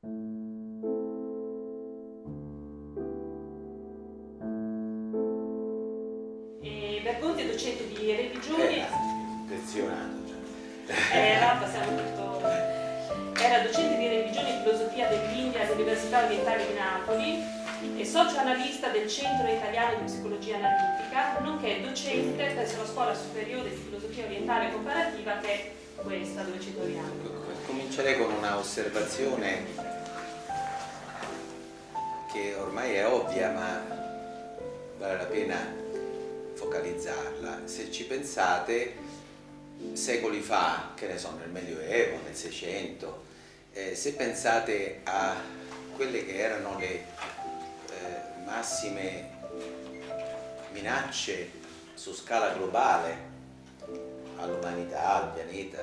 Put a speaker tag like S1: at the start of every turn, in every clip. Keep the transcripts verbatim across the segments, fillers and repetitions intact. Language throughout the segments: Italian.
S1: E Bergonzi è docente di religioni.
S2: Eh, impressionato.
S1: Era, passiamo tutto. Era docente di religioni e filosofia dell'India all'Università Orientale di Napoli e socio analista del Centro Italiano di Psicologia Analitica, nonché docente presso la Scuola Superiore di Filosofia Orientale Comparativa, che è questa dove ci troviamo.
S2: Comincerei con una osservazione che ormai è ovvia, ma vale la pena focalizzarla. Se ci pensate, secoli fa, che ne so, nel Medioevo, nel Seicento, eh, se pensate a quelle che erano le eh, massime minacce su scala globale all'umanità, al pianeta,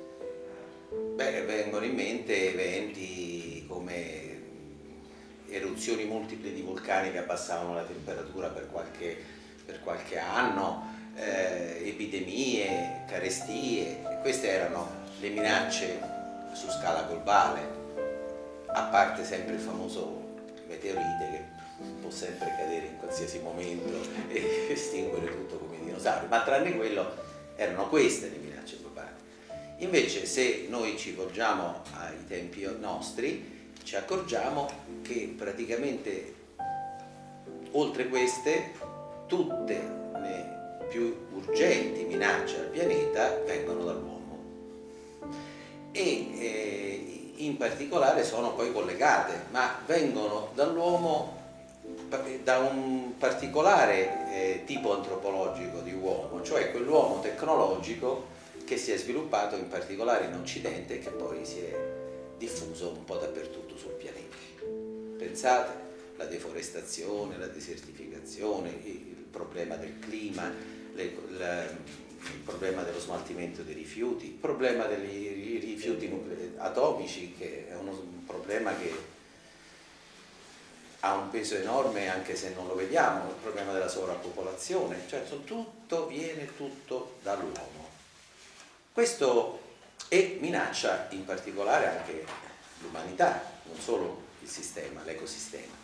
S2: beh, vengono in mente eventi come eruzioni multiple di vulcani che abbassavano la temperatura per qualche, per qualche anno, eh, epidemie, carestie. Queste erano le minacce su scala globale, a parte sempre il famoso meteorite che può sempre cadere in qualsiasi momento e estinguere tutto come i dinosauri, ma tranne quello erano queste le minacce globali. Invece, se noi ci volgiamo ai tempi nostri, ci accorgiamo che praticamente oltre queste tutte le più urgenti minacce al pianeta vengono dall'uomo e eh, in particolare sono poi collegate, ma vengono dall'uomo da un particolare eh, tipo antropologico di uomo, cioè quell'uomo tecnologico che si è sviluppato in particolare in Occidente e che poi si è diffuso un po' dappertutto sul pianeta. Pensate, la deforestazione, la desertificazione, il problema del clima, le, la, il problema dello smaltimento dei rifiuti, il problema dei rifiuti atomici, che è uno, un problema che ha un peso enorme anche se non lo vediamo, il problema della sovrappopolazione, cioè tutto viene tutto dall'uomo. Questo e minaccia in particolare anche l'umanità, non solo il sistema, l'ecosistema.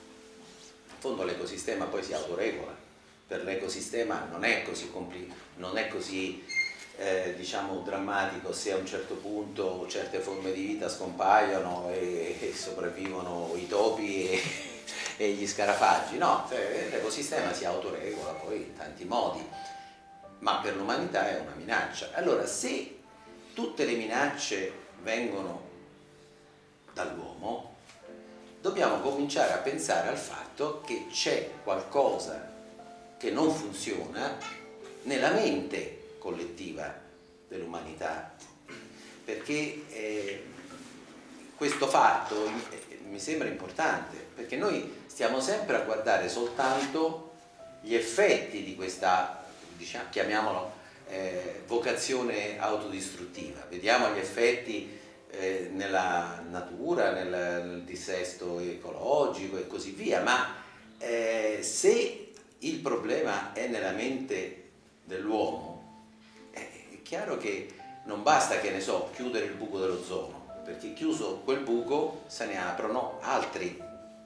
S2: In fondo l'ecosistema poi si autoregola, per l'ecosistema non è così, compli- non è così eh, diciamo drammatico se a un certo punto certe forme di vita scompaiono e, e sopravvivono i topi e, e gli scarafaggi, no, cioè, l'ecosistema si autoregola poi in tanti modi, ma per l'umanità è una minaccia. Allora, se tutte le minacce vengono dall'uomo, dobbiamo cominciare a pensare al fatto che c'è qualcosa che non funziona nella mente collettiva dell'umanità, perché eh, questo fatto eh, mi sembra importante, perché noi stiamo sempre a guardare soltanto gli effetti di questa, diciamo, chiamiamolo eh, vocazione autodistruttiva, vediamo gli effetti eh, nella natura, nel, nel dissesto ecologico e così via, ma eh, se il problema è nella mente dell'uomo, è chiaro che non basta, che ne so, chiudere il buco dell'ozono, perché chiuso quel buco se ne aprono altri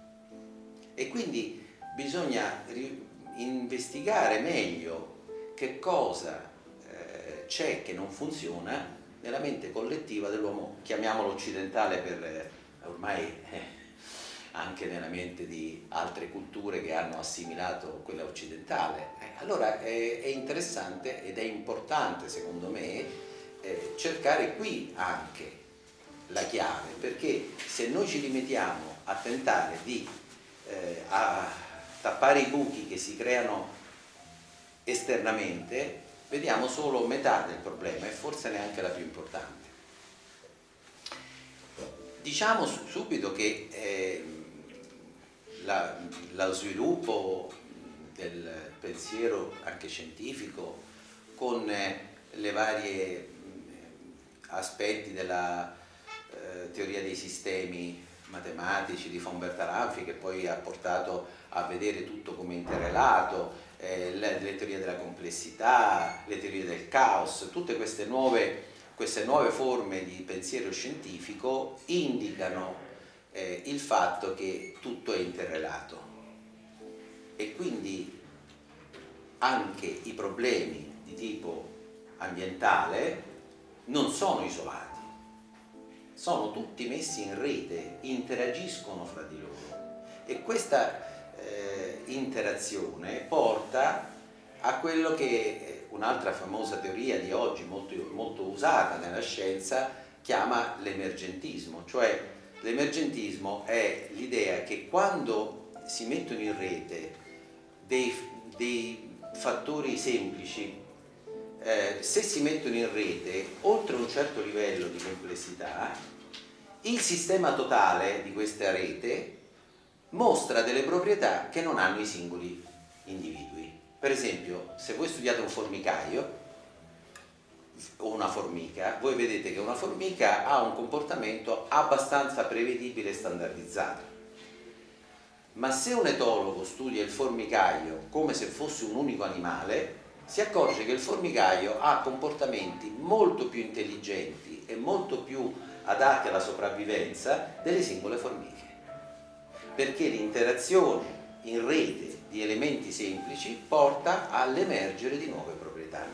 S2: e quindi bisogna investigare meglio che cosa eh, c'è che non funziona nella mente collettiva dell'uomo, chiamiamolo occidentale per eh, ormai eh, anche nella mente di altre culture che hanno assimilato quella occidentale. Eh, allora è, è interessante ed è importante, secondo me, eh, cercare qui anche la chiave, perché se noi ci rimettiamo a tentare di eh, a tappare i buchi che si creano esternamente, vediamo solo metà del problema e forse neanche la più importante. Diciamo subito che eh, La, lo sviluppo del pensiero anche scientifico con eh, le varie eh, aspetti della eh, teoria dei sistemi matematici di von Bertalanffy, che poi ha portato a vedere tutto come interrelato, eh, le, le teorie della complessità, le teorie del caos, tutte queste nuove, queste nuove forme di pensiero scientifico indicano eh, il fatto che tutto è interrelato e quindi anche i problemi di tipo ambientale non sono isolati, sono tutti messi in rete, interagiscono fra di loro e questa eh, interazione porta a quello che un'altra famosa teoria di oggi molto, molto usata nella scienza chiama l'emergentismo, cioè l'emergentismo è l'idea che quando si mettono in rete dei, dei fattori semplici, eh, se si mettono in rete oltre un certo livello di complessità, il sistema totale di questa rete mostra delle proprietà che non hanno i singoli individui. Per esempio, se voi studiate un formicaio o una formica, voi vedete che una formica ha un comportamento abbastanza prevedibile e standardizzato. Ma se un etologo studia il formicaio come se fosse un unico animale, si accorge che il formicaio ha comportamenti molto più intelligenti e molto più adatti alla sopravvivenza delle singole formiche. Perché l'interazione in rete di elementi semplici porta all'emergere di nuove proprietà.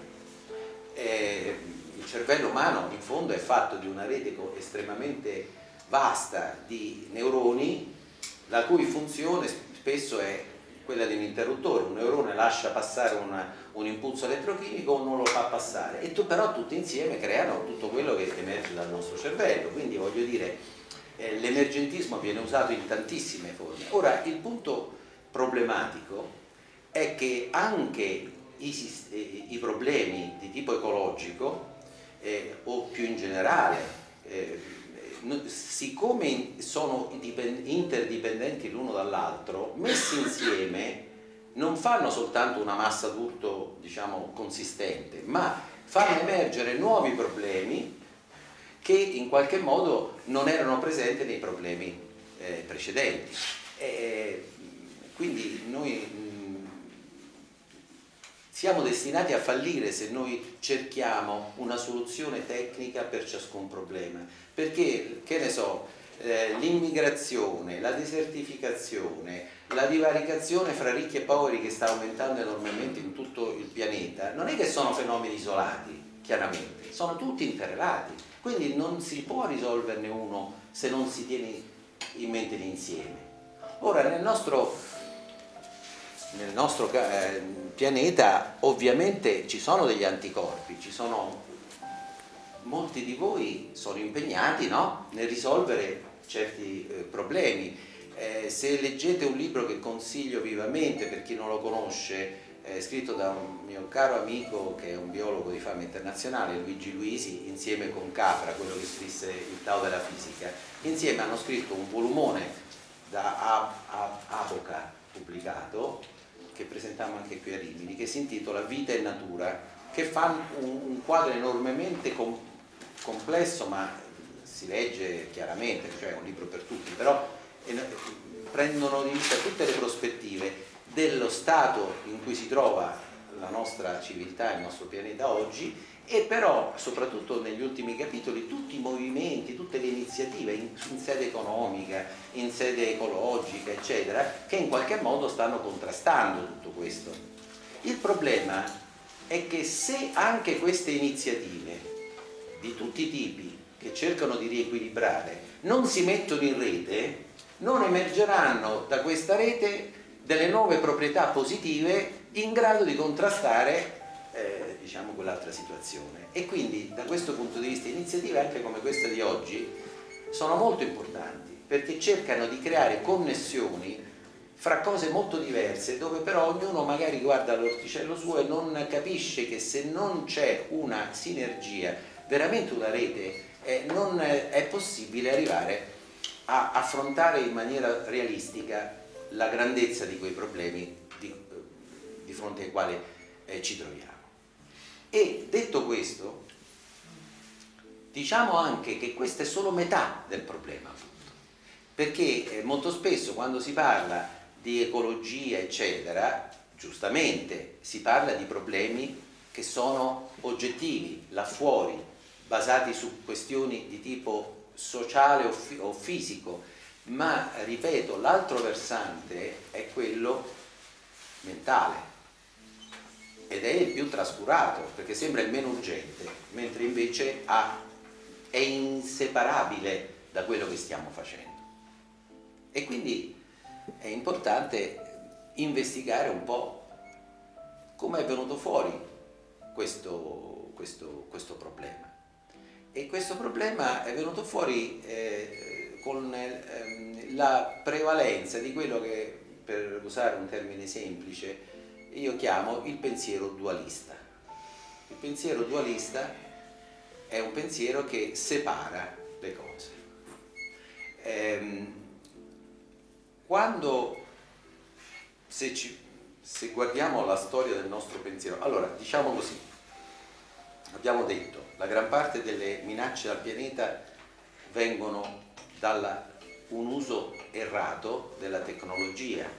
S2: Eh, il cervello umano in fondo è fatto di una rete estremamente vasta di neuroni, la cui funzione spesso è quella di un interruttore. Un neurone lascia passare una, un impulso elettrochimico o non lo fa passare, e tu, però tutti insieme creano tutto quello che emerge dal nostro cervello. Quindi voglio dire, eh, l'emergentismo viene usato in tantissime forme. Ora, il punto problematico è che anche i, i problemi di tipo ecologico eh, o più in generale, eh, siccome sono interdipendenti l'uno dall'altro, messi insieme non fanno soltanto una massa d'urto, diciamo, consistente, ma fanno emergere nuovi problemi che in qualche modo non erano presenti nei problemi eh, precedenti. E quindi noi mh, siamo destinati a fallire se noi cerchiamo una soluzione tecnica per ciascun problema, perché, che ne so, eh, l'immigrazione, la desertificazione, la divaricazione fra ricchi e poveri che sta aumentando enormemente in tutto il pianeta, non è che sono fenomeni isolati, chiaramente, sono tutti interrelati, quindi non si può risolverne uno se non si tiene in mente l'insieme. Ora, nel nostro, nel nostro eh, pianeta ovviamente ci sono degli anticorpi, ci sono, molti di voi sono impegnati, no, nel risolvere certi eh, problemi. Eh, se leggete un libro che consiglio vivamente per chi non lo conosce, eh, scritto da un mio caro amico che è un biologo di fama internazionale, Luigi Luisi, insieme con Capra, quello che scrisse il Tao della fisica, insieme hanno scritto un volumone da Apoca pubblicato, che presentiamo anche qui a Rimini, che si intitola Vita e Natura, che fa un, un quadro enormemente com complesso, ma si legge chiaramente, cioè è un libro per tutti, però eh, prendono in vista tutte le prospettive dello stato in cui si trova la nostra civiltà, il nostro pianeta oggi, e però soprattutto negli ultimi capitoli tutti i movimenti, tutte le iniziative in, in sede economica, in sede ecologica, eccetera, che in qualche modo stanno contrastando tutto questo. Il problema è che se anche queste iniziative di tutti i tipi che cercano di riequilibrare non si mettono in rete, non emergeranno da questa rete delle nuove proprietà positive in grado di contrastare eh, diciamo quell'altra situazione. E quindi da questo punto di vista iniziative anche come questa di oggi sono molto importanti, perché cercano di creare connessioni fra cose molto diverse, dove però ognuno magari guarda l'orticello suo e non capisce che se non c'è una sinergia, veramente una rete, eh, non è possibile arrivare a affrontare in maniera realistica la grandezza di quei problemi di, di fronte ai quali eh, ci troviamo. E detto questo, diciamo anche che questa è solo metà del problema, perché eh, molto spesso quando si parla di ecologia eccetera, giustamente si parla di problemi che sono oggettivi, là fuori, basati su questioni di tipo sociale o, fi o fisico, ma ripeto, l'altro versante è quello mentale ed è il più trascurato perché sembra il meno urgente, mentre invece ha, è inseparabile da quello che stiamo facendo. E quindi è importante investigare un po' come è venuto fuori questo, questo, questo problema. E questo problema è venuto fuori eh, con eh, la prevalenza di quello che, per usare un termine semplice, io chiamo il pensiero dualista. Il pensiero dualista è un pensiero che separa le cose. Ehm, quando, se, ci, se guardiamo la storia del nostro pensiero, allora diciamo così, abbiamo detto la gran parte delle minacce al pianeta vengono da un uso errato della tecnologia.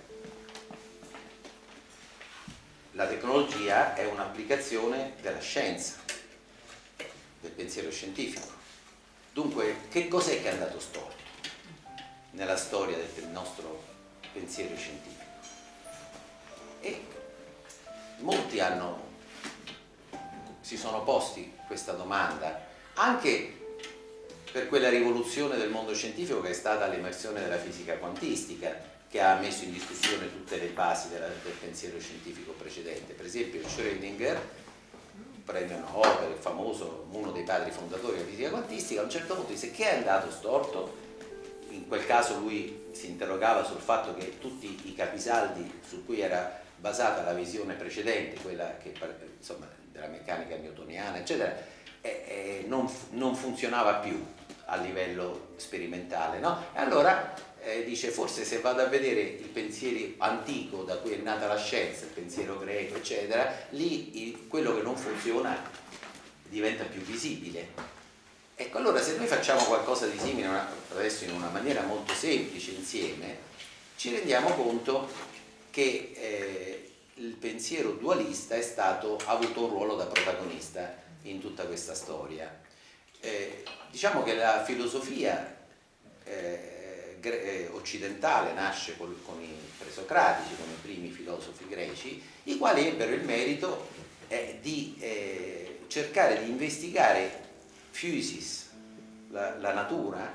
S2: La tecnologia è un'applicazione della scienza, del pensiero scientifico. Dunque, che cos'è che è andato storto nella storia del nostro pensiero scientifico? E molti hanno, si sono posti questa domanda, anche per quella rivoluzione del mondo scientifico che è stata l'emersione della fisica quantistica, che ha messo in discussione tutte le basi della, del pensiero scientifico precedente. Per esempio Schrödinger, premio Nobel, famoso, uno dei padri fondatori della fisica quantistica, a un certo punto disse: che è andato storto? In quel caso lui si interrogava sul fatto che tutti i capisaldi su cui era basata la visione precedente, quella che, insomma, della meccanica newtoniana, eccetera, eh, eh, non, non funzionava più a livello sperimentale, no? E allora eh, dice: forse se vado a vedere il pensiero antico da cui è nata la scienza, il pensiero greco, eccetera, lì il, quello che non funziona diventa più visibile. Ecco, allora se noi facciamo qualcosa di simile adesso in una maniera molto semplice insieme, ci rendiamo conto che eh, il pensiero dualista è stato, ha avuto un ruolo da protagonista in tutta questa storia. Eh, diciamo che la filosofia eh, gre- occidentale nasce col, con i presocratici, con i primi filosofi greci, i quali ebbero il merito eh, di eh, cercare di investigare physis, la, la natura,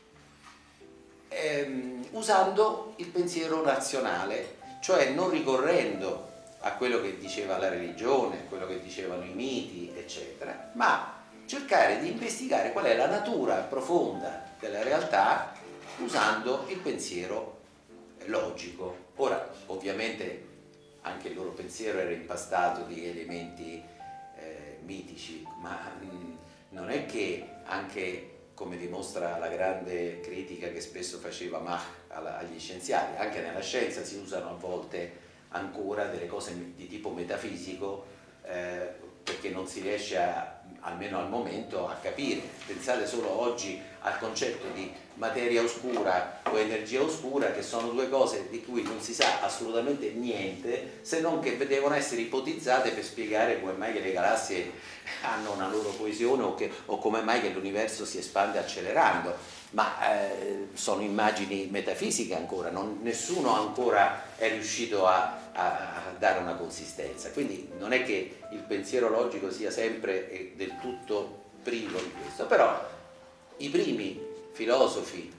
S2: ehm, usando il pensiero razionale, cioè non ricorrendo a quello che diceva la religione, a quello che dicevano i miti, eccetera, ma cercare di investigare qual è la natura profonda della realtà usando il pensiero logico. Ora, ovviamente, anche il loro pensiero era impastato di elementi eh, mitici, ma mh, non è che anche, come dimostra la grande critica che spesso faceva Mach alla, agli scienziati, anche nella scienza si usano a volte ancora delle cose di tipo metafisico eh, perché non si riesce a, almeno al momento, a capire. Pensate solo oggi al concetto di materia oscura o energia oscura, che sono due cose di cui non si sa assolutamente niente, se non che devono essere ipotizzate per spiegare come mai che le galassie hanno una loro coesione o, che, o come mai che l'universo si espande accelerando, ma eh, sono immagini metafisiche ancora, non, nessuno ancora è riuscito a, a, a dare una consistenza, quindi non è che il pensiero logico sia sempre del tutto privo di questo, però i primi filosofi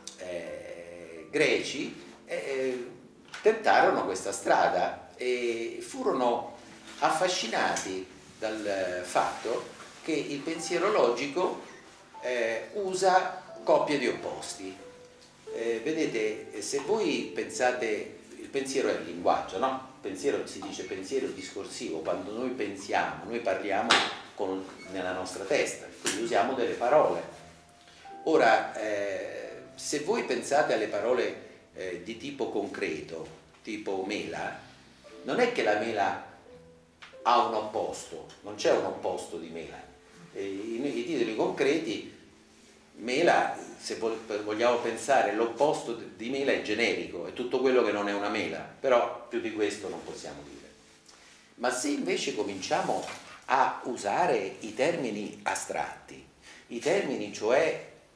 S2: eh, greci eh, tentarono questa strada e furono affascinati dal fatto che il pensiero logico eh, usa coppie di opposti. Eh, vedete, se voi pensate, il pensiero è il linguaggio, no? Il pensiero, si dice pensiero discorsivo, quando noi pensiamo, noi parliamo con, nella nostra testa, quindi usiamo delle parole. Ora, eh, se voi pensate alle parole eh, di tipo concreto, tipo mela, non è che la mela ha un opposto, non c'è un opposto di mela. Eh, i, i titoli concreti, mela, se vogliamo pensare, l'opposto di mela è generico, è tutto quello che non è una mela, però più di questo non possiamo dire. Ma se invece cominciamo a usare i termini astratti, i termini cioè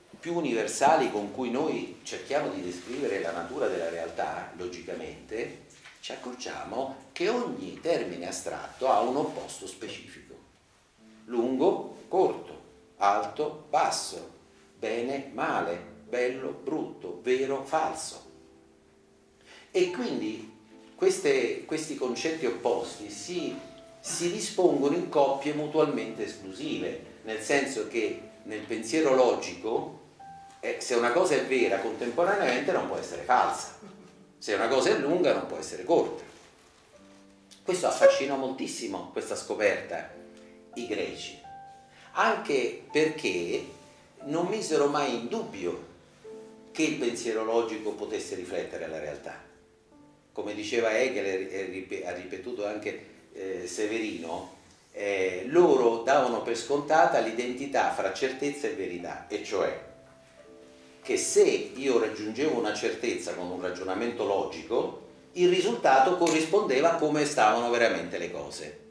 S2: più universali con cui noi cerchiamo di descrivere la natura della realtà, logicamente, ci accorgiamo che ogni termine astratto ha un opposto specifico. Lungo, corto, alto, basso, bene, male, bello, brutto, vero, falso. E quindi queste, questi concetti opposti si, si dispongono in coppie mutualmente esclusive, nel senso che nel pensiero logico, eh, se una cosa è vera contemporaneamente non può essere falsa, se una cosa è lunga non può essere corta. Questo affascinò moltissimo, questa scoperta, i greci, anche perché non misero mai in dubbio che il pensiero logico potesse riflettere la realtà. Come diceva Hegel e ha ripetuto anche eh, Severino, eh, loro davano per scontata l'identità fra certezza e verità, e cioè che se io raggiungevo una certezza con un ragionamento logico, il risultato corrispondeva a come stavano veramente le cose.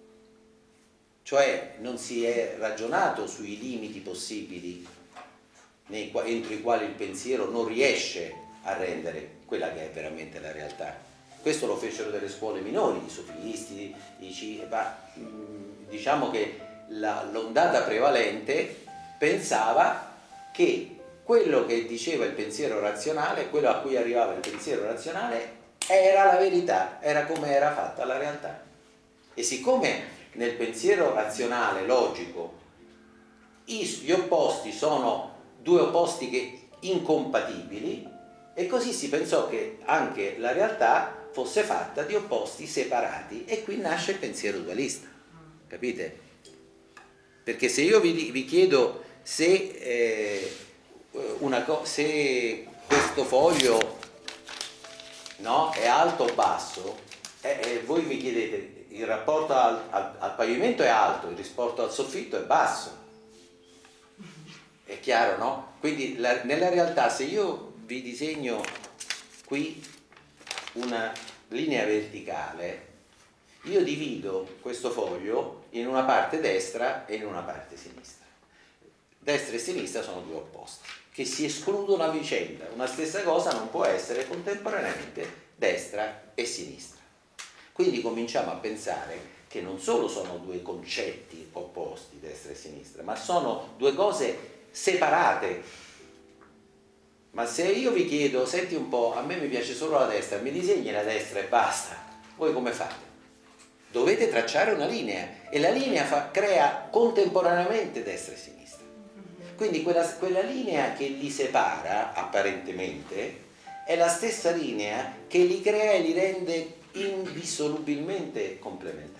S2: Cioè non si è ragionato sui limiti possibili nei, entro i quali il pensiero non riesce a rendere quella che è veramente la realtà. Questo lo fecero delle scuole minori, i sofisti, i ci, ma, diciamo che la, l'ondata prevalente pensava che quello che diceva il pensiero razionale, quello a cui arrivava il pensiero razionale, era la verità, era come era fatta la realtà. E siccome nel pensiero razionale, logico, gli opposti sono due opposti che incompatibili, e così si pensò che anche la realtà fosse fatta di opposti separati, e qui nasce il pensiero dualista, capite? Perché se io vi, vi chiedo se, eh, una co- se questo foglio, no, è alto o basso, eh, eh, voi mi chiedete il rapporto al, al, al pavimento è alto, il rapporto al soffitto è basso, è chiaro, no? Quindi la, nella realtà, se io vi disegno qui una linea verticale, io divido questo foglio in una parte destra e in una parte sinistra. Destra e sinistra sono due opposti che si escludono a vicenda. Una stessa cosa non può essere contemporaneamente destra e sinistra. Quindi cominciamo a pensare che non solo sono due concetti opposti, destra e sinistra, ma sono due cose separate. Ma se io vi chiedo, senti un po', a me mi piace solo la destra, mi disegni la destra e basta, voi come fate? Dovete tracciare una linea, e la linea fa, crea contemporaneamente destra e sinistra. Quindi quella, quella linea che li separa, apparentemente, è la stessa linea che li crea e li rende indissolubilmente complementari.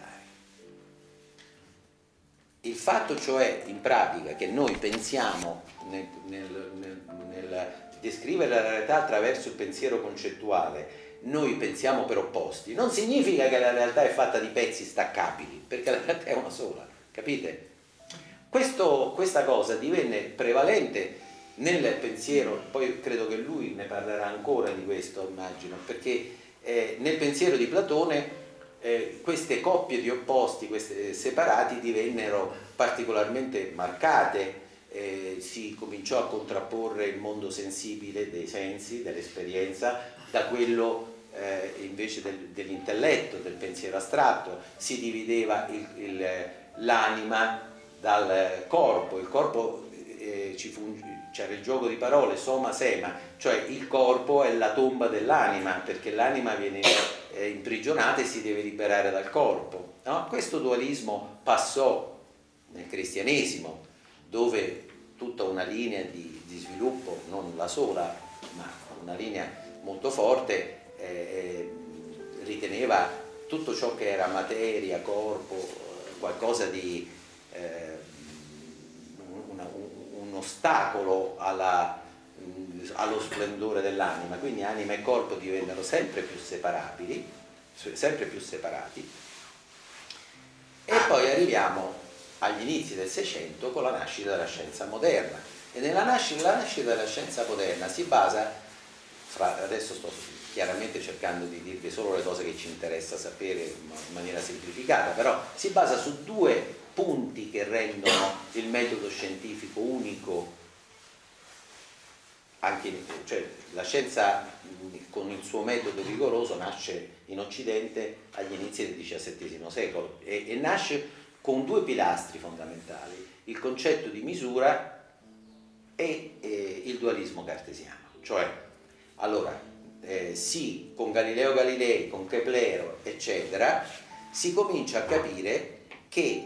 S2: Il fatto, cioè, in pratica, che noi pensiamo nel, nel, nel, nel descrivere la realtà attraverso il pensiero concettuale, noi pensiamo per opposti, non significa che la realtà è fatta di pezzi staccabili, perché la realtà è una sola, capite? Questo, questa cosa divenne prevalente nel pensiero, poi credo che lui ne parlerà ancora di questo, immagino, perché eh, nel pensiero di Platone eh, queste coppie di opposti, queste separati, divennero particolarmente marcate. Eh, si cominciò a contrapporre il mondo sensibile dei sensi, dell'esperienza, da quello eh, invece del, dell'intelletto, del pensiero astratto. Si divideva il, il, l'anima dal corpo. Il corpo eh, ci fu, c'era il gioco di parole, soma sema, cioè il corpo è la tomba dell'anima, perché l'anima viene eh, imprigionata e si deve liberare dal corpo, no? Questo dualismo passò nel cristianesimo, dove tutta una linea di, di sviluppo, non la sola, ma una linea molto forte, eh, riteneva tutto ciò che era materia, corpo, qualcosa di eh, una, un, un ostacolo alla, allo splendore dell'anima. Quindi anima e corpo divennero sempre più separabili, sempre più separati, e poi arriviamo agli inizi del Seicento con la nascita della scienza moderna. E nella nascita, la nascita della scienza moderna si basa, fra, adesso sto chiaramente cercando di dirvi solo le cose che ci interessa sapere in maniera semplificata, però si basa su due punti che rendono il metodo scientifico unico anche, cioè, la scienza con il suo metodo rigoroso nasce in Occidente agli inizi del diciassettesimo secolo e, e nasce con due pilastri fondamentali, il concetto di misura e eh, il dualismo cartesiano. Cioè, allora, eh, sì, con Galileo Galilei, con Keplero, eccetera, si comincia a capire che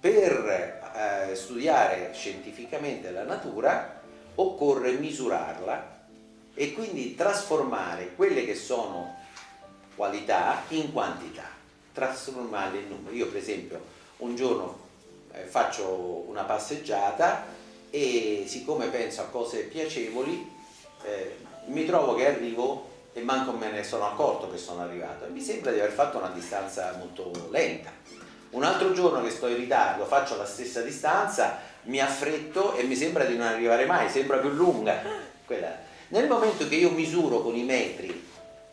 S2: per eh, studiare scientificamente la natura occorre misurarla e quindi trasformare quelle che sono qualità in quantità, trasformarle in numeri. Io per esempio un giorno eh, faccio una passeggiata e siccome penso a cose piacevoli eh, mi trovo che arrivo e manco me ne sono accorto che sono arrivato e mi sembra di aver fatto una distanza molto lenta. Un altro giorno che sto in ritardo faccio la stessa distanza, mi affretto e mi sembra di non arrivare mai, sembra più lunga quella. Nel momento che io misuro con i metri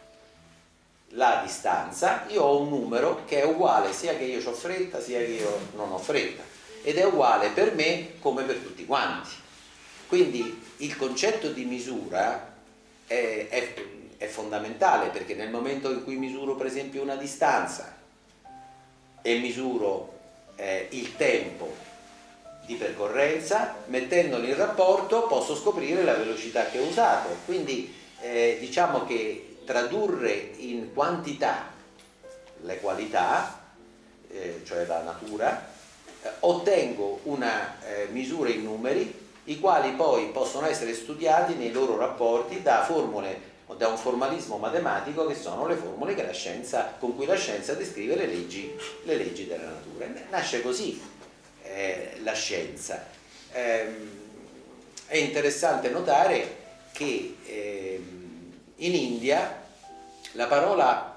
S2: la distanza, io ho un numero che è uguale sia che io ho fretta sia che io non ho fretta ed è uguale per me come per tutti quanti. Quindi il concetto di misura è, è, è fondamentale, perché nel momento in cui misuro per esempio una distanza e misuro eh, il tempo di percorrenza, mettendoli in rapporto posso scoprire la velocità che ho usato. Quindi eh, diciamo che tradurre in quantità le qualità, eh, cioè la natura, eh, ottengo una eh, misura in numeri, i quali poi possono essere studiati nei loro rapporti da formule o da un formalismo matematico che sono le formule che la scienza, con cui la scienza descrive le leggi, le leggi della natura. Nasce così Eh, la scienza. Eh, è interessante notare che eh, in India la parola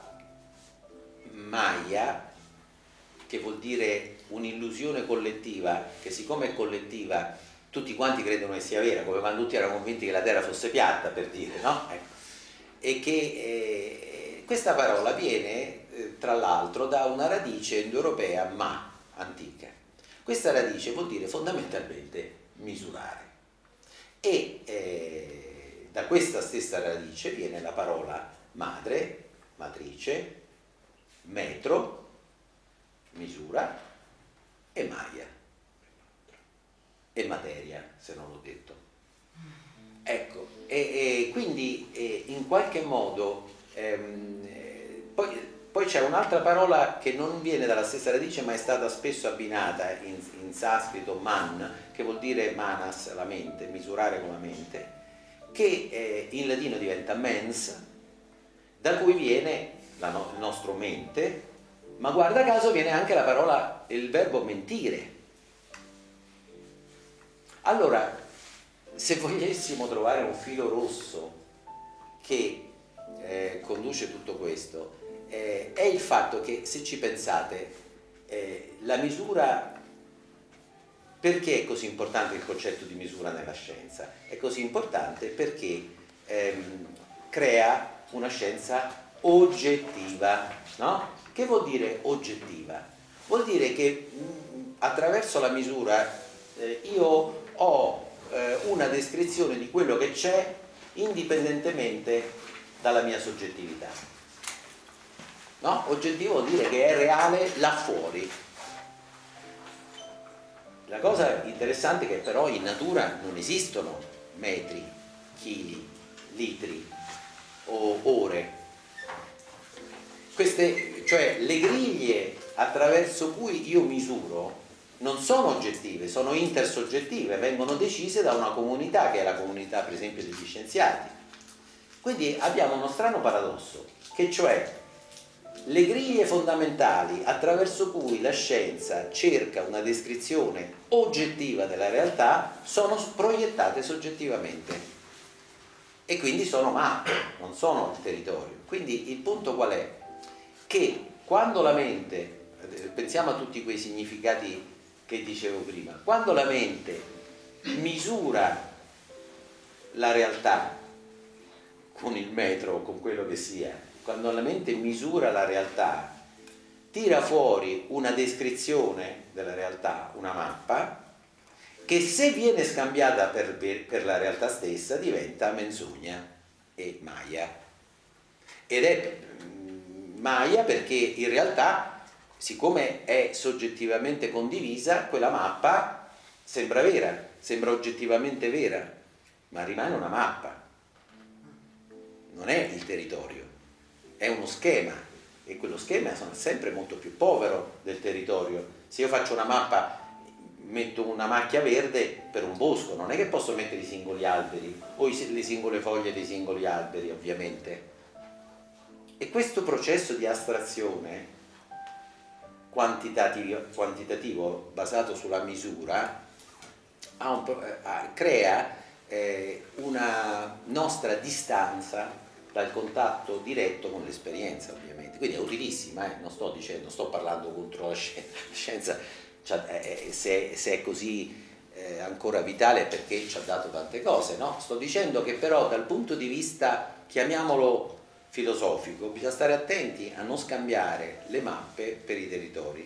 S2: Maya, che vuol dire un'illusione collettiva, che siccome è collettiva tutti quanti credono che sia vera, come quando tutti erano convinti che la terra fosse piatta, per dire, no? Ecco. E che eh, questa parola viene eh, tra l'altro da una radice indoeuropea ma antica. Questa radice vuol dire fondamentalmente misurare e eh, da questa stessa radice viene la parola madre, matrice, metro, misura e maya e materia, se non l'ho detto. Ecco, e, e quindi e in qualche modo ehm, poi Poi c'è un'altra parola che non viene dalla stessa radice ma è stata spesso abbinata in, in sanscrito man, che vuol dire manas, la mente, misurare con la mente, che eh, in latino diventa mens, da cui viene la no, il nostro mente, ma guarda caso viene anche la parola, il verbo mentire. Allora, se vogliessimo trovare un filo rosso che eh, conduce tutto questo, Eh, è il fatto che, se ci pensate, eh, la misura, perché è così importante il concetto di misura nella scienza? È così importante perché ehm, crea una scienza oggettiva, no? Che vuol dire oggettiva? Vuol dire che mh, attraverso la misura eh, io ho eh, una descrizione di quello che c'è indipendentemente dalla mia soggettività. No? Oggettivo vuol dire che è reale là fuori. La cosa interessante è che però in natura non esistono metri, chili, litri o ore. Queste, cioè le griglie attraverso cui io misuro non sono oggettive, sono intersoggettive, vengono decise da una comunità che è la comunità per esempio degli scienziati. Quindi abbiamo uno strano paradosso, che cioè le griglie fondamentali attraverso cui la scienza cerca una descrizione oggettiva della realtà sono proiettate soggettivamente e quindi sono mappe, non sono il territorio. Quindi il punto qual è? Che quando la mente, pensiamo a tutti quei significati che dicevo prima, quando la mente misura la realtà con il metro o con quello che sia, quando la mente misura la realtà, tira fuori una descrizione della realtà, una mappa, che se viene scambiata per, per la realtà stessa diventa menzogna e maia. Ed è maia perché in realtà, siccome è soggettivamente condivisa, quella mappa sembra vera, sembra oggettivamente vera, ma rimane una mappa, non è il territorio, è uno schema, e quello schema è sempre molto più povero del territorio. Se io faccio una mappa, metto una macchia verde per un bosco, non è che posso mettere i singoli alberi o le singole foglie dei singoli alberi, ovviamente. E questo processo di astrazione quantitativo, quantitativo basato sulla misura ha un, ha, crea eh, una nostra distanza dal contatto diretto con l'esperienza, ovviamente. Quindi è utilissima, eh? non sto dicendo, non sto parlando contro la scienza, cioè, eh, se, se è così eh, ancora vitale è perché ci ha dato tante cose, no? Sto dicendo che però dal punto di vista, chiamiamolo filosofico, bisogna stare attenti a non scambiare le mappe per i territori.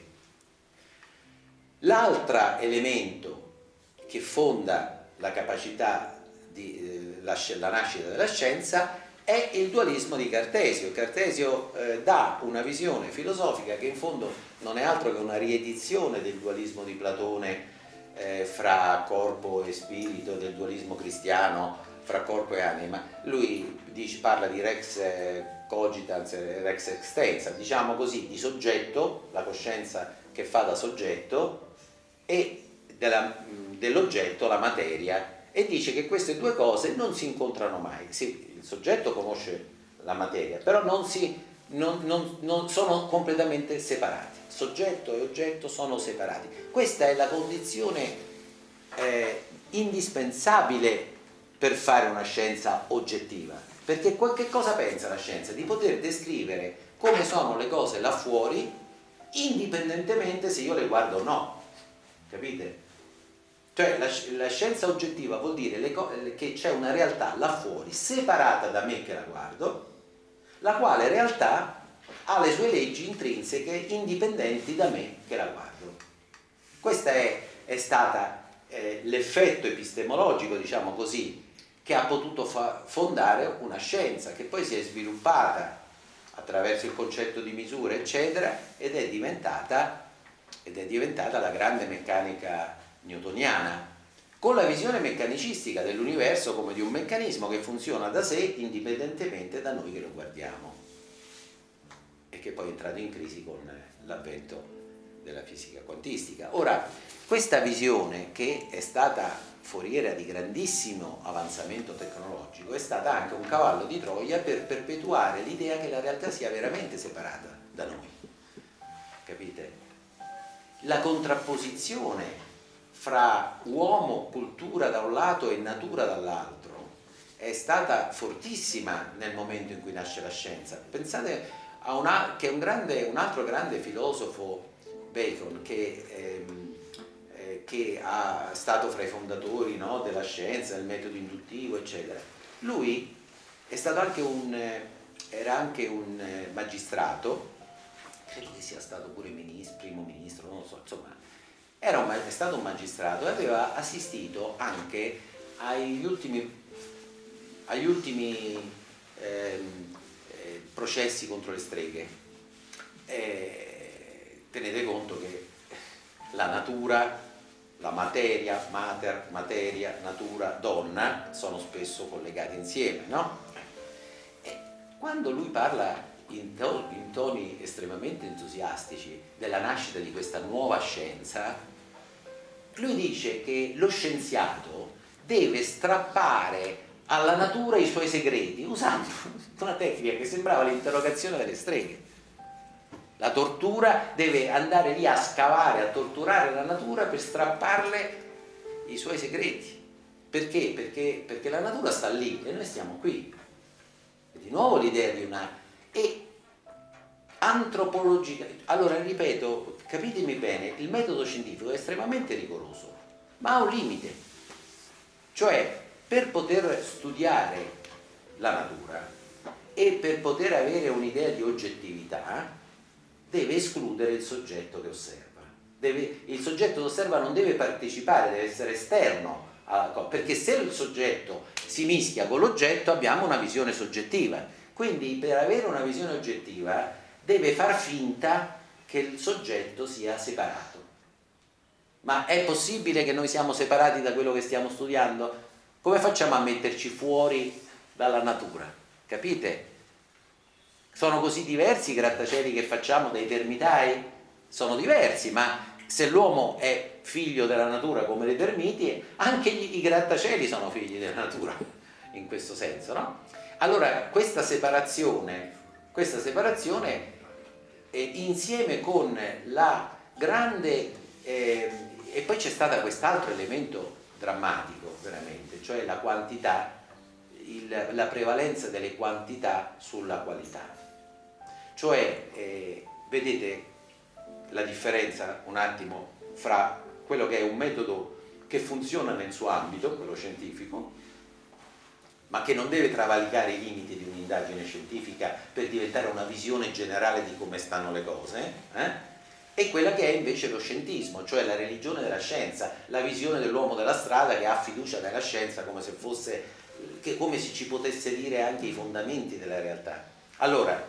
S2: L'altro elemento che fonda la capacità di eh, la, la nascita della scienza è il dualismo di Cartesio. Cartesio eh, dà una visione filosofica che in fondo non è altro che una riedizione del dualismo di Platone eh, fra corpo e spirito, del dualismo cristiano fra corpo e anima. Lui dice, parla di rex cogitans e rex extensa, diciamo così, di soggetto, la coscienza che fa da soggetto, e dell'oggetto, la materia, e dice che queste due cose non si incontrano mai. Sì, il soggetto conosce la materia, però non, si, non, non, non sono completamente separati. Soggetto e oggetto sono separati. Questa è la condizione eh, indispensabile per fare una scienza oggettiva, perché qualche cosa pensa la scienza? Di poter descrivere come sono le cose là fuori, indipendentemente se io le guardo o no, capite? Cioè la, la scienza oggettiva vuol dire le che c'è una realtà là fuori, separata da me che la guardo, la quale realtà ha le sue leggi intrinseche, indipendenti da me che la guardo. Questo è, è stata eh, l'effetto epistemologico, diciamo così, che ha potuto fa fondare una scienza che poi si è sviluppata attraverso il concetto di misura, eccetera, ed è diventata, ed è diventata la grande meccanica newtoniana, con la visione meccanicistica dell'universo come di un meccanismo che funziona da sé indipendentemente da noi che lo guardiamo, e che poi è entrato in crisi con l'avvento della fisica quantistica. Ora, questa visione, che è stata foriera di grandissimo avanzamento tecnologico, è stata anche un cavallo di Troia per perpetuare l'idea che la realtà sia veramente separata da noi, capite? La contrapposizione fra uomo, cultura da un lato e natura dall'altro è stata fortissima nel momento in cui nasce la scienza. Pensate a una, che un, grande, un altro grande filosofo, Bacon, che, ehm, eh, che è stato fra i fondatori, no, della scienza, del metodo induttivo, eccetera. Lui è stato anche un, eh, era anche un eh, magistrato, credo che sia stato pure ministro, primo ministro, non lo so, insomma, era un, è stato un magistrato e aveva assistito anche agli ultimi, agli ultimi ehm, eh, processi contro le streghe. Eh, tenete conto che la natura, la materia, mater, materia, natura, donna sono spesso collegati insieme, no? E quando lui parla in, to in toni estremamente entusiastici della nascita di questa nuova scienza, lui dice che lo scienziato deve strappare alla natura i suoi segreti usando una tecnica che sembrava l'interrogazione delle streghe. La tortura, deve andare lì a scavare, a torturare la natura per strapparle i suoi segreti. Perché? Perché, perché la natura sta lì e noi stiamo qui. E di nuovo l'idea di una... E antropologica... Allora, ripeto, capitemi bene, il metodo scientifico è estremamente rigoroso, ma ha un limite. Cioè, per poter studiare la natura e per poter avere un'idea di oggettività, deve escludere il soggetto che osserva. Deve, il soggetto che osserva non deve partecipare, deve essere esterno alla cosa, perché se il soggetto si mischia con l'oggetto abbiamo una visione soggettiva. Quindi per avere una visione oggettiva deve far finta che il soggetto sia separato. Ma è possibile che noi siamo separati da quello che stiamo studiando? Come facciamo a metterci fuori dalla natura? Capite? Sono così diversi i grattacieli che facciamo dai termitai? Sono diversi, ma se l'uomo è figlio della natura come le termiti, anche gli, i grattacieli sono figli della natura, in questo senso, no? Allora, questa separazione, questa separazione eh, insieme con la grande... Eh, e poi c'è stato quest'altro elemento drammatico, veramente, cioè la quantità, il, la prevalenza delle quantità sulla qualità. Cioè, eh, vedete la differenza un attimo fra quello che è un metodo che funziona nel suo ambito, quello scientifico, ma che non deve travalicare i limiti di un'indagine scientifica per diventare una visione generale di come stanno le cose, eh? E quella che è invece lo scientismo, cioè la religione della scienza, la visione dell'uomo della strada che ha fiducia nella scienza come se fosse, che come se ci potesse dire anche i fondamenti della realtà. Allora,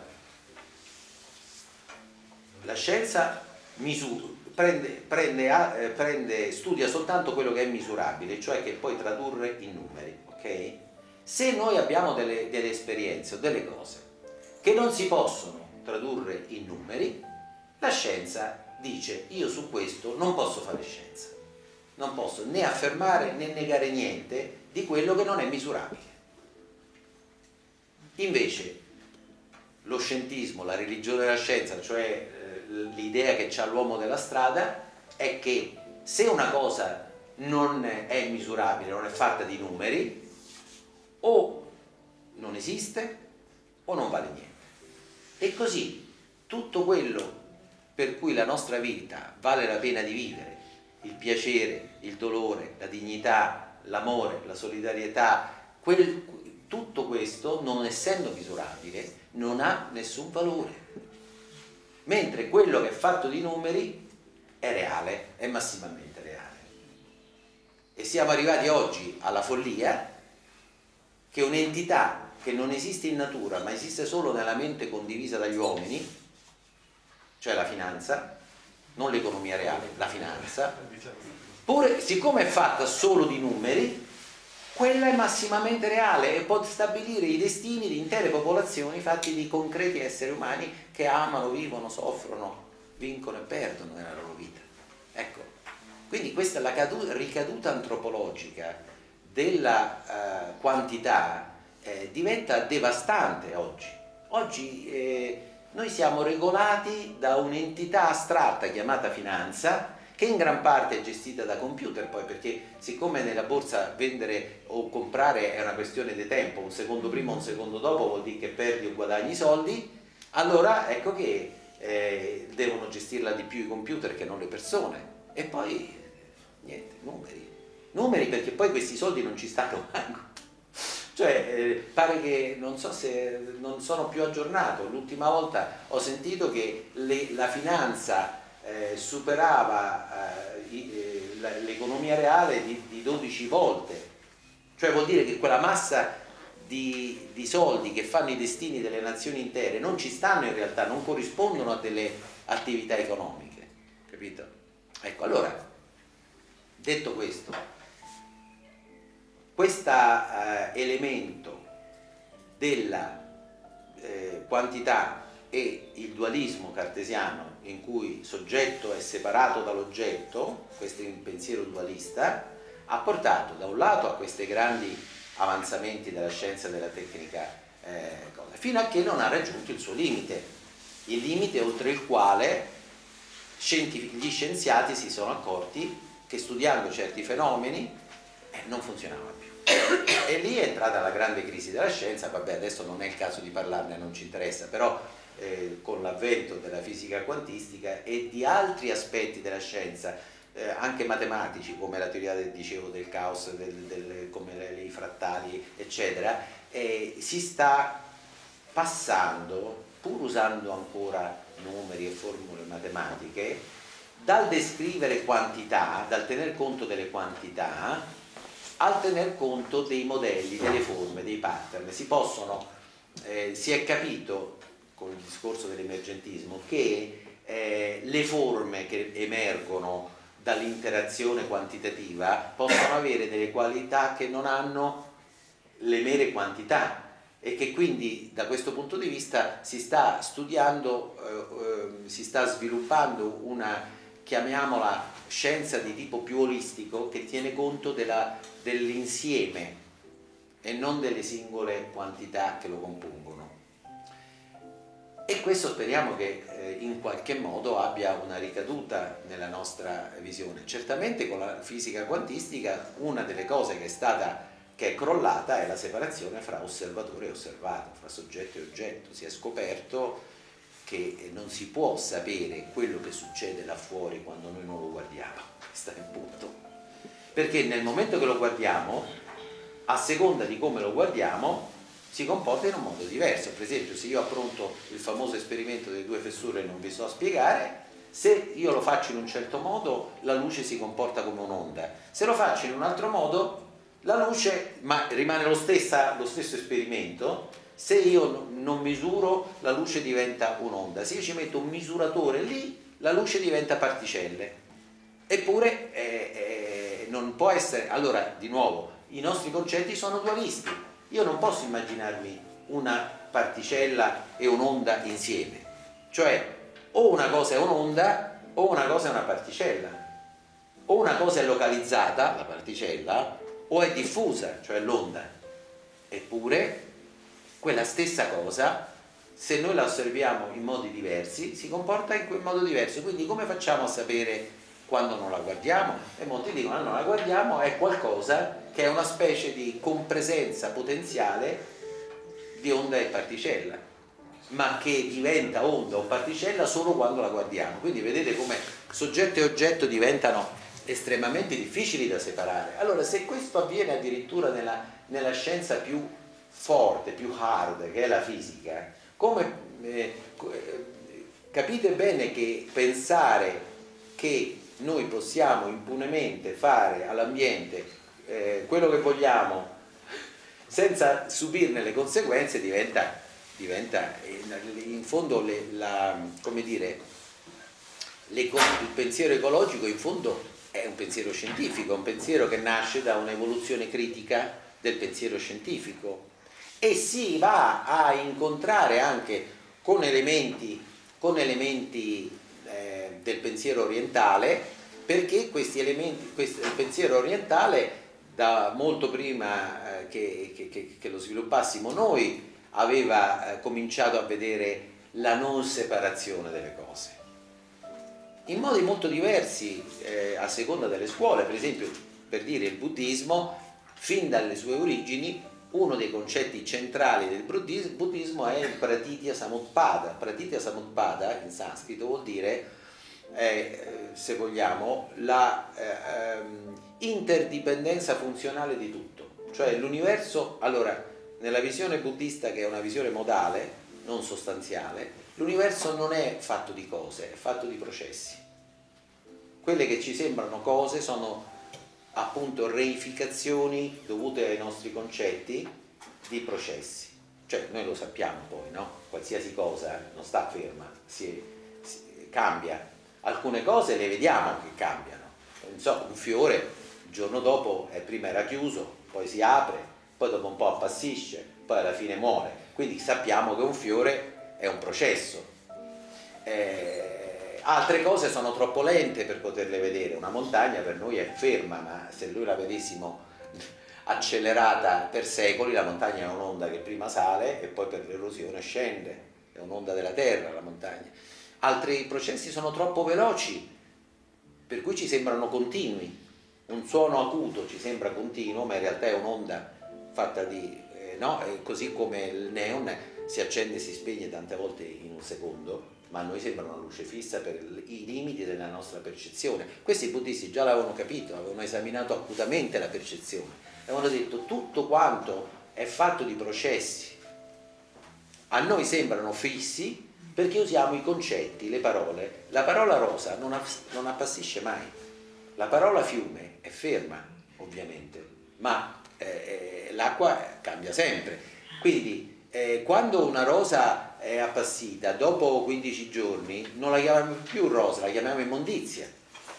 S2: la scienza misura, prende, prende, eh, prende, studia soltanto quello che è misurabile, cioè che puoi tradurre in numeri, ok? Se noi abbiamo delle, delle esperienze o delle cose che non si possono tradurre in numeri, la scienza dice: io su questo non posso fare scienza, non posso né affermare né negare niente di quello che non è misurabile. Invece lo scientismo, la religione della scienza, cioè eh, l'idea che c'ha l'uomo della strada, è che se una cosa non è misurabile, non è fatta di numeri, o non esiste o non vale niente. E così tutto quello per cui la nostra vita vale la pena di vivere, il piacere, il dolore, la dignità, l'amore, la solidarietà, quel, tutto questo, non essendo misurabile, non ha nessun valore. Mentre quello che è fatto di numeri è reale, è massimamente reale. E siamo arrivati oggi alla follia che un'entità che non esiste in natura, ma esiste solo nella mente condivisa dagli uomini, cioè la finanza, non l'economia reale, la finanza, pure siccome è fatta solo di numeri, quella è massimamente reale e può stabilire i destini di intere popolazioni fatti di concreti esseri umani che amano, vivono, soffrono, vincono e perdono nella loro vita. Ecco, quindi questa è la cadu- ricaduta antropologica della uh, quantità, eh, diventa devastante oggi. Oggi eh, noi siamo regolati da un'entità astratta chiamata finanza, che in gran parte è gestita da computer, poi, perché siccome nella borsa vendere o comprare è una questione di tempo, un secondo prima o un secondo dopo vuol dire che perdi o guadagni soldi, allora ecco che eh, devono gestirla di più i computer che non le persone. E poi niente, numeri, numeri, perché poi questi soldi non ci stanno manco. Cioè, eh, pare che, non so se non sono più aggiornato, l'ultima volta ho sentito che le, la finanza eh, superava eh, l'economia reale di, di dodici volte. Cioè vuol dire che quella massa di, di soldi che fanno i destini delle nazioni intere non ci stanno in realtà, non corrispondono a delle attività economiche, capito? Ecco, allora, detto questo, questo eh, elemento della eh, quantità e il dualismo cartesiano in cui soggetto è separato dall'oggetto, questo è il pensiero dualista, ha portato da un lato a questi grandi avanzamenti della scienza e della tecnica eh, fino a che non ha raggiunto il suo limite, il limite oltre il quale gli scienziati si sono accorti che studiando certi fenomeni eh, non funzionava più. E lì è entrata la grande crisi della scienza. Vabbè, adesso non è il caso di parlarne, non ci interessa, però eh, con l'avvento della fisica quantistica e di altri aspetti della scienza, eh, anche matematici, come la teoria del, dicevo, del caos, del, del, come le, i frattali, eccetera, eh, si sta passando, pur usando ancora numeri e formule matematiche, dal descrivere quantità, dal tener conto delle quantità, al tener conto dei modelli, delle forme, dei pattern. Si possono, eh, si è capito con il discorso dell'emergentismo che eh, le forme che emergono dall'interazione quantitativa possono avere delle qualità che non hanno le mere quantità, e che quindi da questo punto di vista si sta studiando, eh, eh, si sta sviluppando una, chiamiamola, scienza di tipo più olistico, che tiene conto della, dell'insieme e non delle singole quantità che lo compongono. E questo speriamo che eh, in qualche modo abbia una ricaduta nella nostra visione. Certamente con la fisica quantistica una delle cose che è stata che è crollata è la separazione fra osservatore e osservato, fra soggetto e oggetto. Si è scoperto che non si può sapere quello che succede là fuori quando noi non lo guardiamo. Questo è il punto. Perché nel momento che lo guardiamo, a seconda di come lo guardiamo, si comporta in un modo diverso. Per esempio, se io appronto il famoso esperimento delle due fessure e non vi so spiegare, se io lo faccio in un certo modo, la luce si comporta come un'onda. Se lo faccio in un altro modo, la luce, ma rimane lo, stessa, lo stesso esperimento. Se io non misuro, la luce diventa un'onda. Se io ci metto un misuratore lì, la luce diventa particelle. Eppure eh, eh, non può essere. Allora, di nuovo, i nostri concetti sono dualisti. Io non posso immaginarmi una particella e un'onda insieme. Cioè, o una cosa è un'onda, o una cosa è una particella. O una cosa è localizzata, la particella, o è diffusa, cioè l'onda. Eppure quella stessa cosa, se noi la osserviamo in modi diversi, si comporta in quel modo diverso. Quindi come facciamo a sapere quando non la guardiamo? E molti dicono: non la guardiamo, è qualcosa che è una specie di compresenza potenziale di onda e particella, ma che diventa onda o particella solo quando la guardiamo. Quindi vedete come soggetto e oggetto diventano estremamente difficili da separare. Allora, se questo avviene addirittura nella, nella scienza più forte, più hard, che è la fisica, come eh, capite bene che pensare che noi possiamo impunemente fare all'ambiente eh, quello che vogliamo senza subirne le conseguenze diventa, diventa in fondo le, la, come dire, le, il pensiero ecologico in fondo è un pensiero scientifico, un pensiero che nasce da un'evoluzione critica del pensiero scientifico e si va a incontrare anche con elementi, con elementi eh, del pensiero orientale, perché questi elementi, questo, il pensiero orientale da molto prima eh, che, che, che lo sviluppassimo noi aveva eh, cominciato a vedere la non separazione delle cose in modi molto diversi eh, a seconda delle scuole. Per esempio, per dire, il buddismo, fin dalle sue origini, uno dei concetti centrali del buddismo è il pratitya samutpada. Pratitya samutpada in sanscrito vuol dire, eh, se vogliamo, la eh, interdipendenza funzionale di tutto. Cioè l'universo, allora, nella visione buddista, che è una visione modale, non sostanziale, l'universo non è fatto di cose, è fatto di processi. Quelle che ci sembrano cose sono appunto reificazioni dovute ai nostri concetti di processi. Cioè noi lo sappiamo poi, no? Qualsiasi cosa non sta ferma, si, si cambia. Alcune cose le vediamo che cambiano. Non so, un fiore il giorno dopo eh, prima era chiuso, poi si apre, poi dopo un po' appassisce, poi alla fine muore. Quindi sappiamo che un fiore è un processo. Eh, altre cose sono troppo lente per poterle vedere. Una montagna per noi è ferma, ma se noi la vedessimo accelerata per secoli, la montagna è un'onda che prima sale e poi per l'erosione scende, è un'onda della terra la montagna. Altri processi sono troppo veloci, per cui ci sembrano continui. Un suono acuto ci sembra continuo, ma in realtà è un'onda fatta di eh, no? Così come il neon si accende e si spegne tante volte in un secondo, ma a noi sembra una luce fissa per i limiti della nostra percezione. Questi buddisti già l'avevano capito, avevano esaminato acutamente la percezione, avevano detto tutto quanto è fatto di processi, a noi sembrano fissi, perché usiamo i concetti, le parole. La parola rosa non, aff- non appassisce mai, la parola fiume è ferma ovviamente, ma eh, l'acqua cambia sempre, quindi eh, quando una rosa è appassita dopo quindici giorni non la chiamiamo più rosa, la chiamiamo immondizia,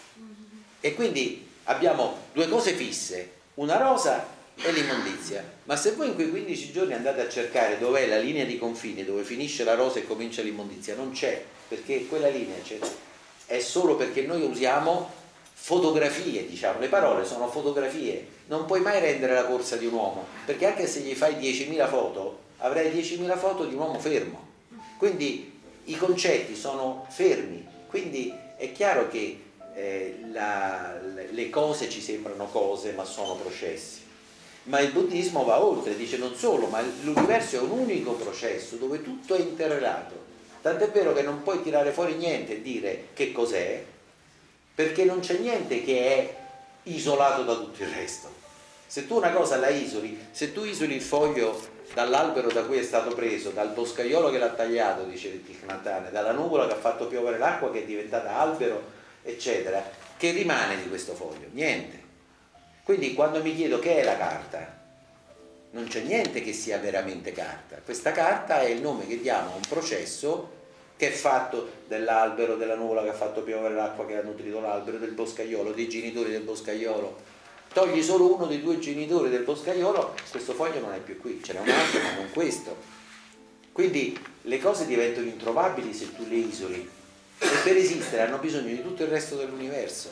S2: e quindi abbiamo due cose fisse, una rosa e l'immondizia. Ma se voi in quei quindici giorni andate a cercare dov'è la linea di confine, dove finisce la rosa e comincia l'immondizia, non c'è, perché quella linea c'è, è solo perché noi usiamo fotografie, diciamo, le parole sono fotografie, non puoi mai rendere la corsa di un uomo, perché anche se gli fai diecimila foto avrai diecimila foto di un uomo fermo, quindi i concetti sono fermi, quindi è chiaro che eh, la, le cose ci sembrano cose ma sono processi. Ma il buddismo va oltre, dice non solo, ma l'universo è un unico processo dove tutto è interrelato, tant'è vero che non puoi tirare fuori niente e dire che cos'è, perché non c'è niente che è isolato da tutto il resto. Se tu una cosa la isoli, se tu isoli il foglio dall'albero da cui è stato preso, dal boscaiolo che l'ha tagliato, dice il Thich Nhat Hanh, dalla nuvola che ha fatto piovere l'acqua che è diventata albero, eccetera, che rimane di questo foglio? Niente. Quindi quando mi chiedo che è la carta, non c'è niente che sia veramente carta. Questa carta è il nome che diamo a un processo che è fatto dell'albero, della nuvola che ha fatto piovere l'acqua che ha nutrito l'albero, del boscaiolo, dei genitori del boscaiolo. Togli solo uno dei due genitori del boscaiolo, questo foglio non è più qui, ce n'è un altro ma non questo. Quindi le cose diventano introvabili se tu le isoli, e per esistere hanno bisogno di tutto il resto dell'universo,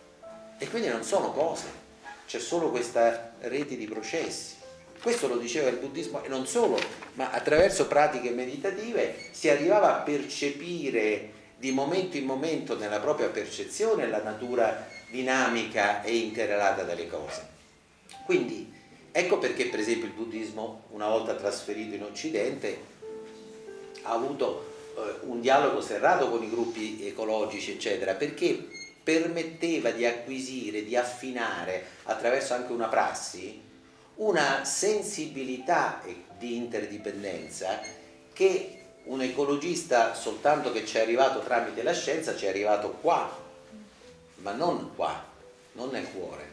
S2: e quindi non sono cose. C'è solo questa rete di processi. Questo lo diceva il buddismo, e non solo, ma attraverso pratiche meditative si arrivava a percepire di momento in momento nella propria percezione la natura dinamica e interrelata delle cose. Quindi ecco perché per esempio il buddismo, una volta trasferito in Occidente, ha avuto eh, un dialogo serrato con i gruppi ecologici eccetera, perché permetteva di acquisire, di affinare attraverso anche una prassi, una sensibilità di interdipendenza che un ecologista soltanto che ci è arrivato tramite la scienza ci è arrivato qua, ma non qua, non nel cuore.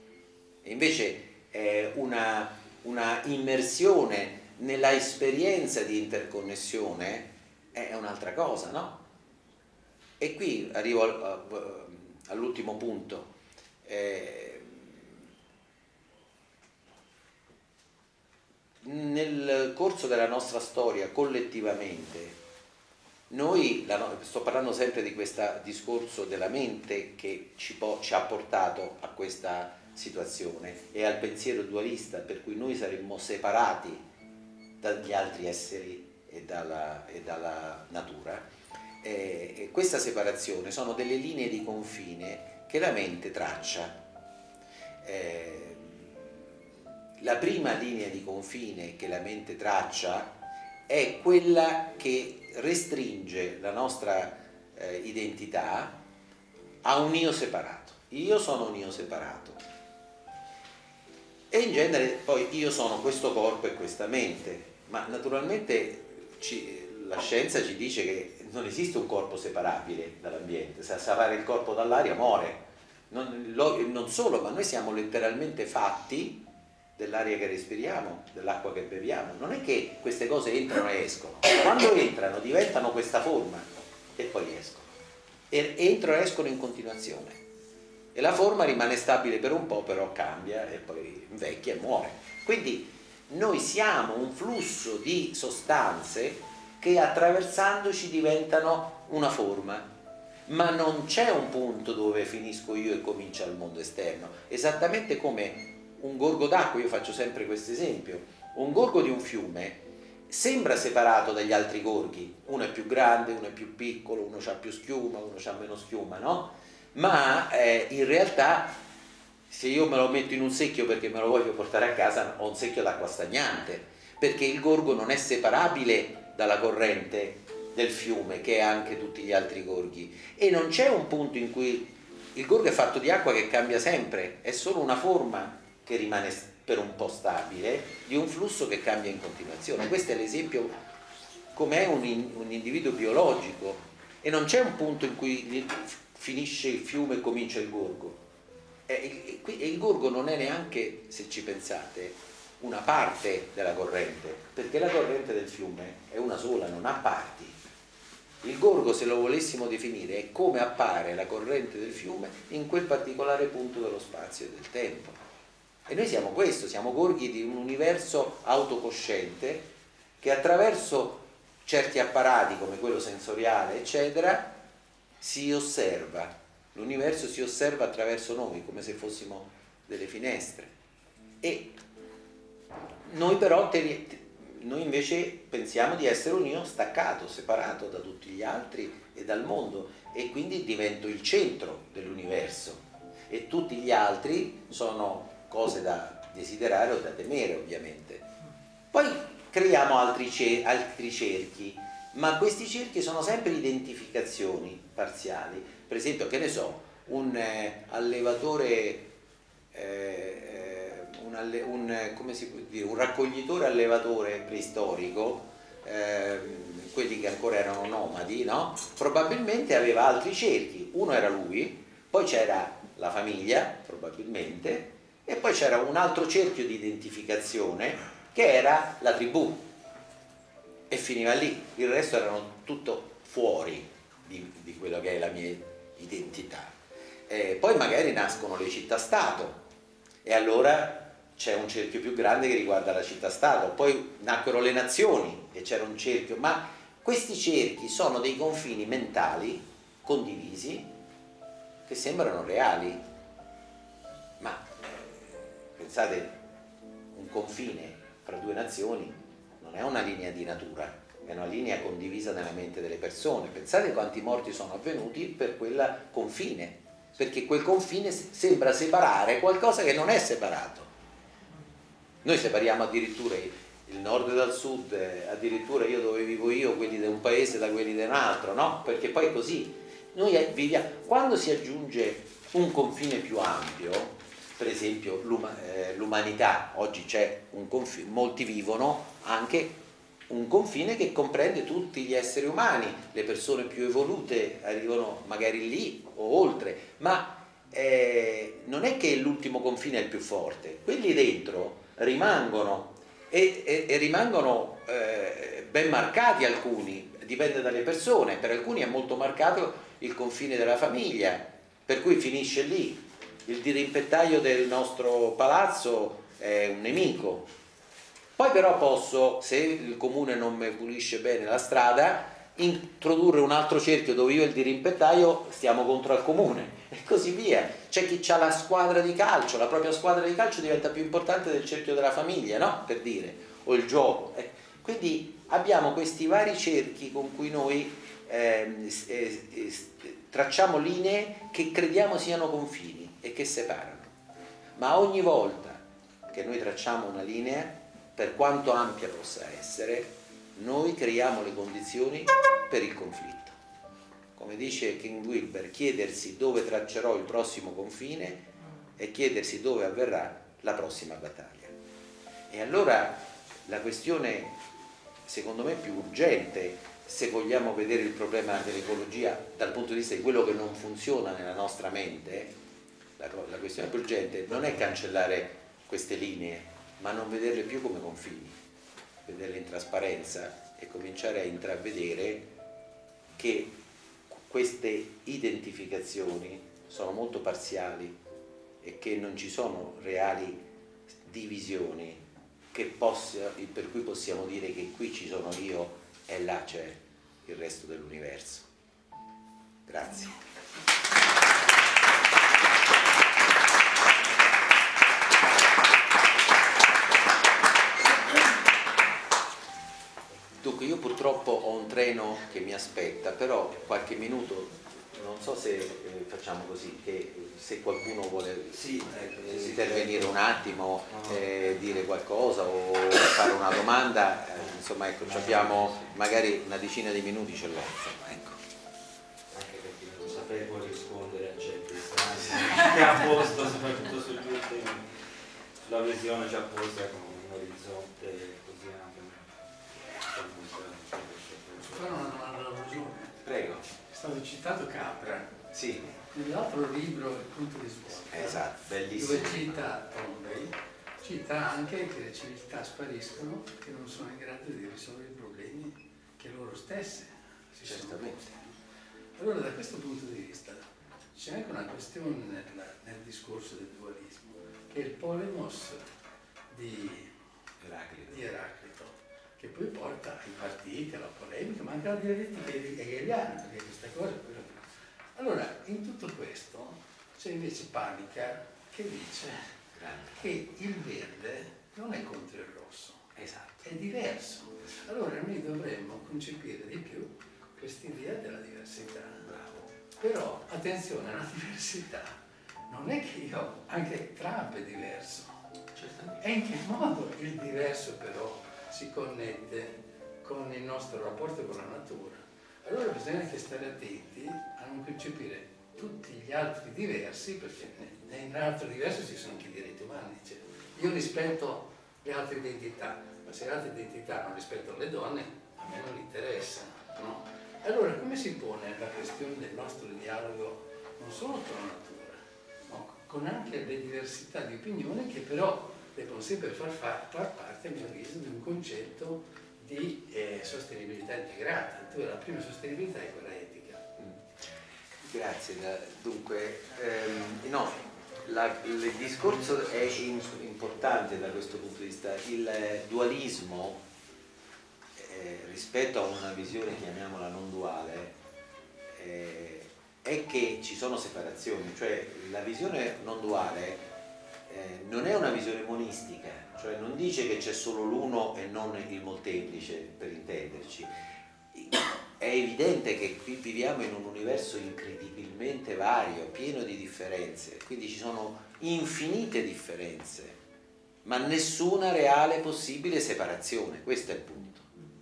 S2: E invece è una, una immersione nella esperienza di interconnessione è un'altra cosa, no? E qui arrivo al, all'ultimo punto. Eh, nel corso della nostra storia collettivamente noi, la, sto parlando sempre di questo discorso della mente che ci, po, ci ha portato a questa situazione e al pensiero dualista per cui noi saremmo separati dagli altri esseri e dalla, e dalla natura. E, e questa separazione sono delle linee di confine che la mente traccia. Eh, la prima linea di confine che la mente traccia è quella che restringe la nostra eh, identità a un io separato. Io sono un io separato. E in genere poi io sono questo corpo e questa mente, ma naturalmente ci, la scienza ci dice che non esiste un corpo separabile dall'ambiente. Se separare il corpo dall'aria muore. Non, lo, non solo, ma noi siamo letteralmente fatti dell'aria che respiriamo, dell'acqua che beviamo. Non è che queste cose entrano e escono. Quando entrano diventano questa forma e poi escono. E entrano e escono in continuazione. E la forma rimane stabile per un po', però cambia e poi invecchia e muore. Quindi noi siamo un flusso di sostanze che attraversandoci diventano una forma. Ma non c'è un punto dove finisco io e comincia il mondo esterno. Esattamente come un gorgo d'acqua, io faccio sempre questo esempio, un gorgo di un fiume sembra separato dagli altri gorghi, uno è più grande, uno è più piccolo, uno ha più schiuma, uno ha meno schiuma, no? Ma eh, in realtà se io me lo metto in un secchio perché me lo voglio portare a casa, ho un secchio d'acqua stagnante, perché il gorgo non è separabile dalla corrente del fiume che è anche tutti gli altri gorghi, e non c'è un punto in cui il gorgo è fatto di acqua che cambia sempre, è solo una forma che rimane per un po' stabile di un flusso che cambia in continuazione. Questo è l'esempio come è un, in, un individuo biologico, e non c'è un punto in cui finisce il fiume e comincia il gorgo. E il, il gorgo non è neanche, se ci pensate, una parte della corrente, perché la corrente del fiume è una sola, non ha parti. Il gorgo, se lo volessimo definire, è come appare la corrente del fiume in quel particolare punto dello spazio e del tempo. E noi siamo questo, siamo gorghi di un universo autocosciente che attraverso certi apparati come quello sensoriale, eccetera, si osserva. L'universo si osserva attraverso noi, come se fossimo delle finestre. E noi però, noi invece pensiamo di essere un io staccato, separato da tutti gli altri e dal mondo, e quindi divento il centro dell'universo. E tutti gli altri sono cose da desiderare o da temere, ovviamente. Poi creiamo altri, altri cerchi, ma questi cerchi sono sempre identificazioni parziali. Per esempio, che ne so, un eh, allevatore, eh, un, alle, un, come si può dire, un raccoglitore allevatore preistorico, eh, quelli che ancora erano nomadi, no? Probabilmente aveva altri cerchi. Uno era lui, poi c'era la famiglia, probabilmente, e poi c'era un altro cerchio di identificazione che era la tribù, e finiva lì. Il resto erano tutto fuori di, di quello che è la mia identità. Eh, poi magari nascono le città-stato, e allora c'è un cerchio più grande che riguarda la città-stato. Poi nacquero le nazioni e c'era un cerchio, ma questi cerchi sono dei confini mentali condivisi che sembrano reali. Ma pensate, un confine fra due nazioni non è una linea di natura, è una linea condivisa nella mente delle persone. Pensate quanti morti sono avvenuti per quel confine, perché quel confine sembra separare qualcosa che non è separato. Noi separiamo addirittura il nord dal sud, addirittura io dove vivo io, quelli di un paese da quelli di un altro, no? Perché poi è così. Noi viviamo. Quando si aggiunge un confine più ampio, per esempio l'umanità, oggi c'è un confine, molti vivono anche un confine che comprende tutti gli esseri umani, le persone più evolute arrivano magari lì o oltre, ma eh, non è che l'ultimo confine è il più forte, quelli dentro rimangono e, e, e rimangono eh, ben marcati alcuni, dipende dalle persone. Per alcuni è molto marcato il confine della famiglia, per cui finisce lì. Il dirimpettaio del nostro palazzo è un nemico. Poi però posso, se il comune non mi pulisce bene la strada, introdurre un altro cerchio dove io e il dirimpettaio stiamo contro al comune, e così via. C'è chi ha la squadra di calcio, la propria squadra di calcio diventa più importante del cerchio della famiglia, no? Per dire, o il gioco. Eh. Quindi abbiamo questi vari cerchi con cui noi eh, eh, eh, tracciamo linee che crediamo siano confini e che separano. Ma ogni volta che noi tracciamo una linea, per quanto ampia possa essere, noi creiamo le condizioni per il conflitto. Come dice King Wilber, chiedersi dove traccerò il prossimo confine e chiedersi dove avverrà la prossima battaglia. E allora la questione, secondo me, più urgente, se vogliamo vedere il problema dell'ecologia dal punto di vista di quello che non funziona nella nostra mente, la, la questione più urgente non è cancellare queste linee, ma non vederle più come confini, vederle in trasparenza e cominciare a intravedere che queste identificazioni sono molto parziali e che non ci sono reali divisioni che possa, per cui possiamo dire che qui ci sono io e là c'è il resto dell'universo. Grazie. Dunque, io purtroppo ho un treno che mi aspetta, però qualche minuto, non so se eh, facciamo così, che se qualcuno vuole
S3: sì, ecco,
S2: eh,
S3: sì,
S2: intervenire
S3: sì,
S2: un attimo, eh, dire qualcosa o fare una domanda, eh, insomma, ecco, abbiamo magari una decina di minuti, ce l'ho, insomma, ecco.
S3: Anche perché non sapevo rispondere a certi istanti, è a posto, soprattutto sugli ultimi, sulla visione già posta con un orizzonte così ampio.
S4: citato Capra.
S2: Sì.
S4: Nell'altro libro, Il punto di svolta,
S2: Esatto, bellissimo.
S4: dove cita Toynbee, cita anche che le civiltà spariscono che non sono in grado di risolvere i problemi che loro stesse si sono
S2: Certamente.
S4: posti. Allora, da questo punto di vista c'è anche una questione nel, nel discorso del dualismo, che è il polemos di,
S2: Eraclito.
S4: di Eraclito, che poi porta ai partiti, alla polemica, ma anche alla dialettica hegeliana, perché questa cosa... Allora, in tutto questo c'è invece Panica che dice
S2: Grande.
S4: che il verde non è contro il rosso,
S2: Esatto.
S4: è diverso. Allora noi dovremmo concepire di più quest'idea della diversità.
S2: Bravo.
S4: Però, attenzione, la diversità non è che io, anche Trump è diverso.
S2: Certamente.
S4: E in che modo il diverso però si connette con il nostro rapporto con la natura? Allora bisogna anche stare attenti a non concepire tutti gli altri diversi, perché nell'altro diverso ci sono anche i diritti umani. Cioè, io rispetto le altre identità, ma se le altre identità non rispettano le donne, a me non interessano, no? Allora come si pone la questione del nostro dialogo non solo con la natura, ma con anche le diversità di opinione che però devono sempre far, far, far parte, a mio avviso, di un concetto di eh, sostenibilità integrata, dove la prima sostenibilità è quella etica.
S2: Grazie. Dunque, ehm, no, la, il discorso è in, importante da questo punto di vista. Il dualismo, eh, rispetto a una visione, chiamiamola non duale, eh, è che ci sono separazioni, cioè la visione non duale eh, non è una visione monistica, cioè non dice che c'è solo l'uno e non il molteplice, per intenderci. È evidente che qui viviamo in un universo incredibilmente vario, pieno di differenze, quindi ci sono infinite differenze, ma nessuna reale possibile separazione, questo è il punto.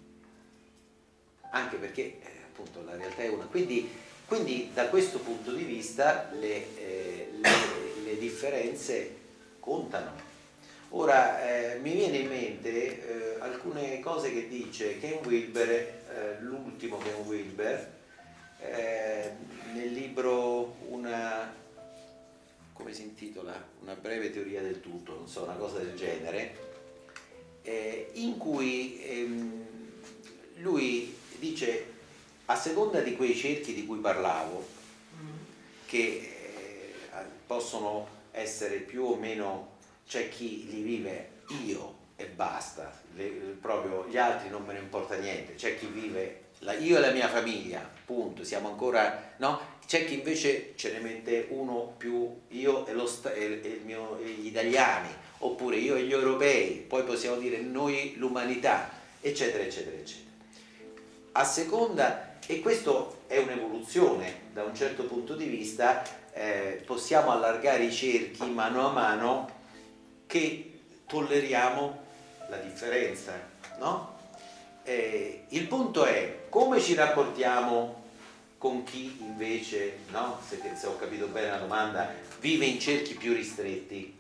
S2: Anche perché eh, appunto la realtà è una, quindi, quindi da questo punto di vista le, eh, le, le differenze contano. Ora eh, mi viene in mente eh, alcune cose che dice Ken Wilber, eh, l'ultimo Ken Wilber, eh, nel libro una, come si intitola? Una breve teoria del tutto, non so, una cosa del genere, eh, in cui ehm, lui dice, a seconda di quei cerchi di cui parlavo, che eh, possono essere più o meno, c'è chi li vive io e basta, le, proprio gli altri non me ne importa niente, c'è chi vive la, io e la mia famiglia, punto, siamo ancora, no? C'è chi invece ce ne mette uno più io e, lo, e, e, il mio, e gli italiani, oppure io e gli europei, poi possiamo dire noi l'umanità, eccetera, eccetera, eccetera. A seconda, e questo è un'evoluzione da un certo punto di vista, eh, possiamo allargare i cerchi mano a mano che tolleriamo la differenza, no? Eh, il punto è come ci rapportiamo con chi invece, no? Se, se ho capito bene la domanda, vive in cerchi più ristretti.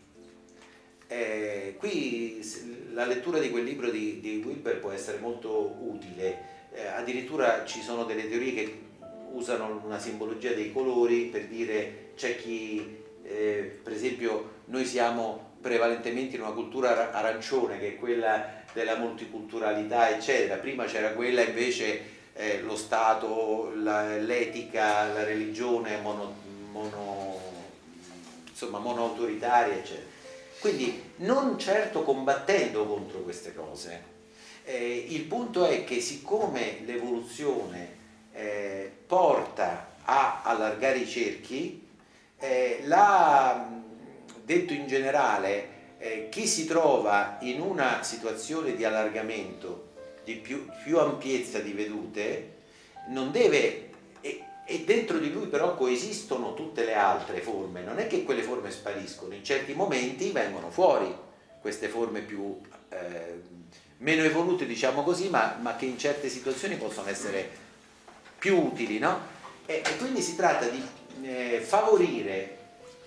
S2: Eh, qui la lettura di quel libro di, di Wilber può essere molto utile, eh, addirittura ci sono delle teorie che usano una simbologia dei colori per dire c'è chi, eh, per esempio, noi siamo prevalentemente in una cultura arancione che è quella della multiculturalità eccetera, prima c'era quella invece eh, lo Stato, la, l'etica, la religione mono, mono, insomma monoautoritaria eccetera, quindi non certo combattendo contro queste cose. Eh, il punto è che siccome l'evoluzione eh, porta a allargare i cerchi, eh, la detto in generale, eh, chi si trova in una situazione di allargamento, di più, più ampiezza di vedute, non deve, e, e dentro di lui però coesistono tutte le altre forme, non è che quelle forme spariscono, in certi momenti vengono fuori queste forme più, eh, meno evolute, diciamo così, ma, ma che in certe situazioni possono essere più utili, no? E, e quindi si tratta di eh, favorire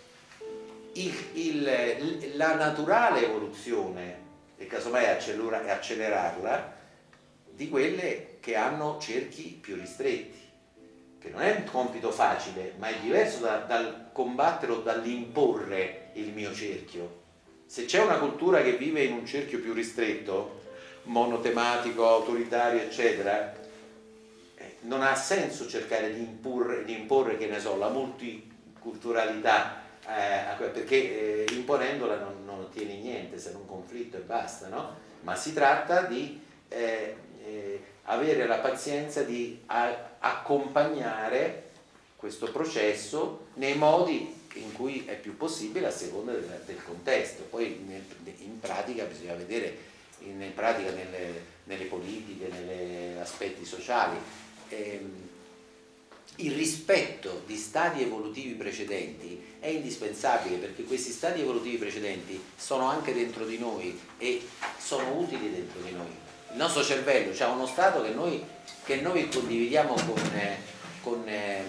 S2: Il, il, la naturale evoluzione e casomai accelerarla di quelle che hanno cerchi più ristretti. che non è un compito facile, ma è diverso da, dal combattere o dall'imporre il mio cerchio. Se c'è una cultura che vive in un cerchio più ristretto, monotematico, autoritario, eccetera, eh, non ha senso cercare di imporre, di imporre, che ne so, la multiculturalità, eh, perché eh, imponendola non, non ottieni niente, se non conflitto e basta, no? Ma si tratta di eh, eh, avere la pazienza di a, accompagnare questo processo nei modi in cui è più possibile a seconda del, del contesto. Poi nel, in pratica bisogna vedere, in, in pratica nelle, nelle politiche, negli aspetti sociali, ehm, il rispetto di stadi evolutivi precedenti è indispensabile, perché questi stadi evolutivi precedenti sono anche dentro di noi e sono utili dentro di noi. Il nostro cervello ha uno stato che noi, che noi condividiamo con, eh, con eh,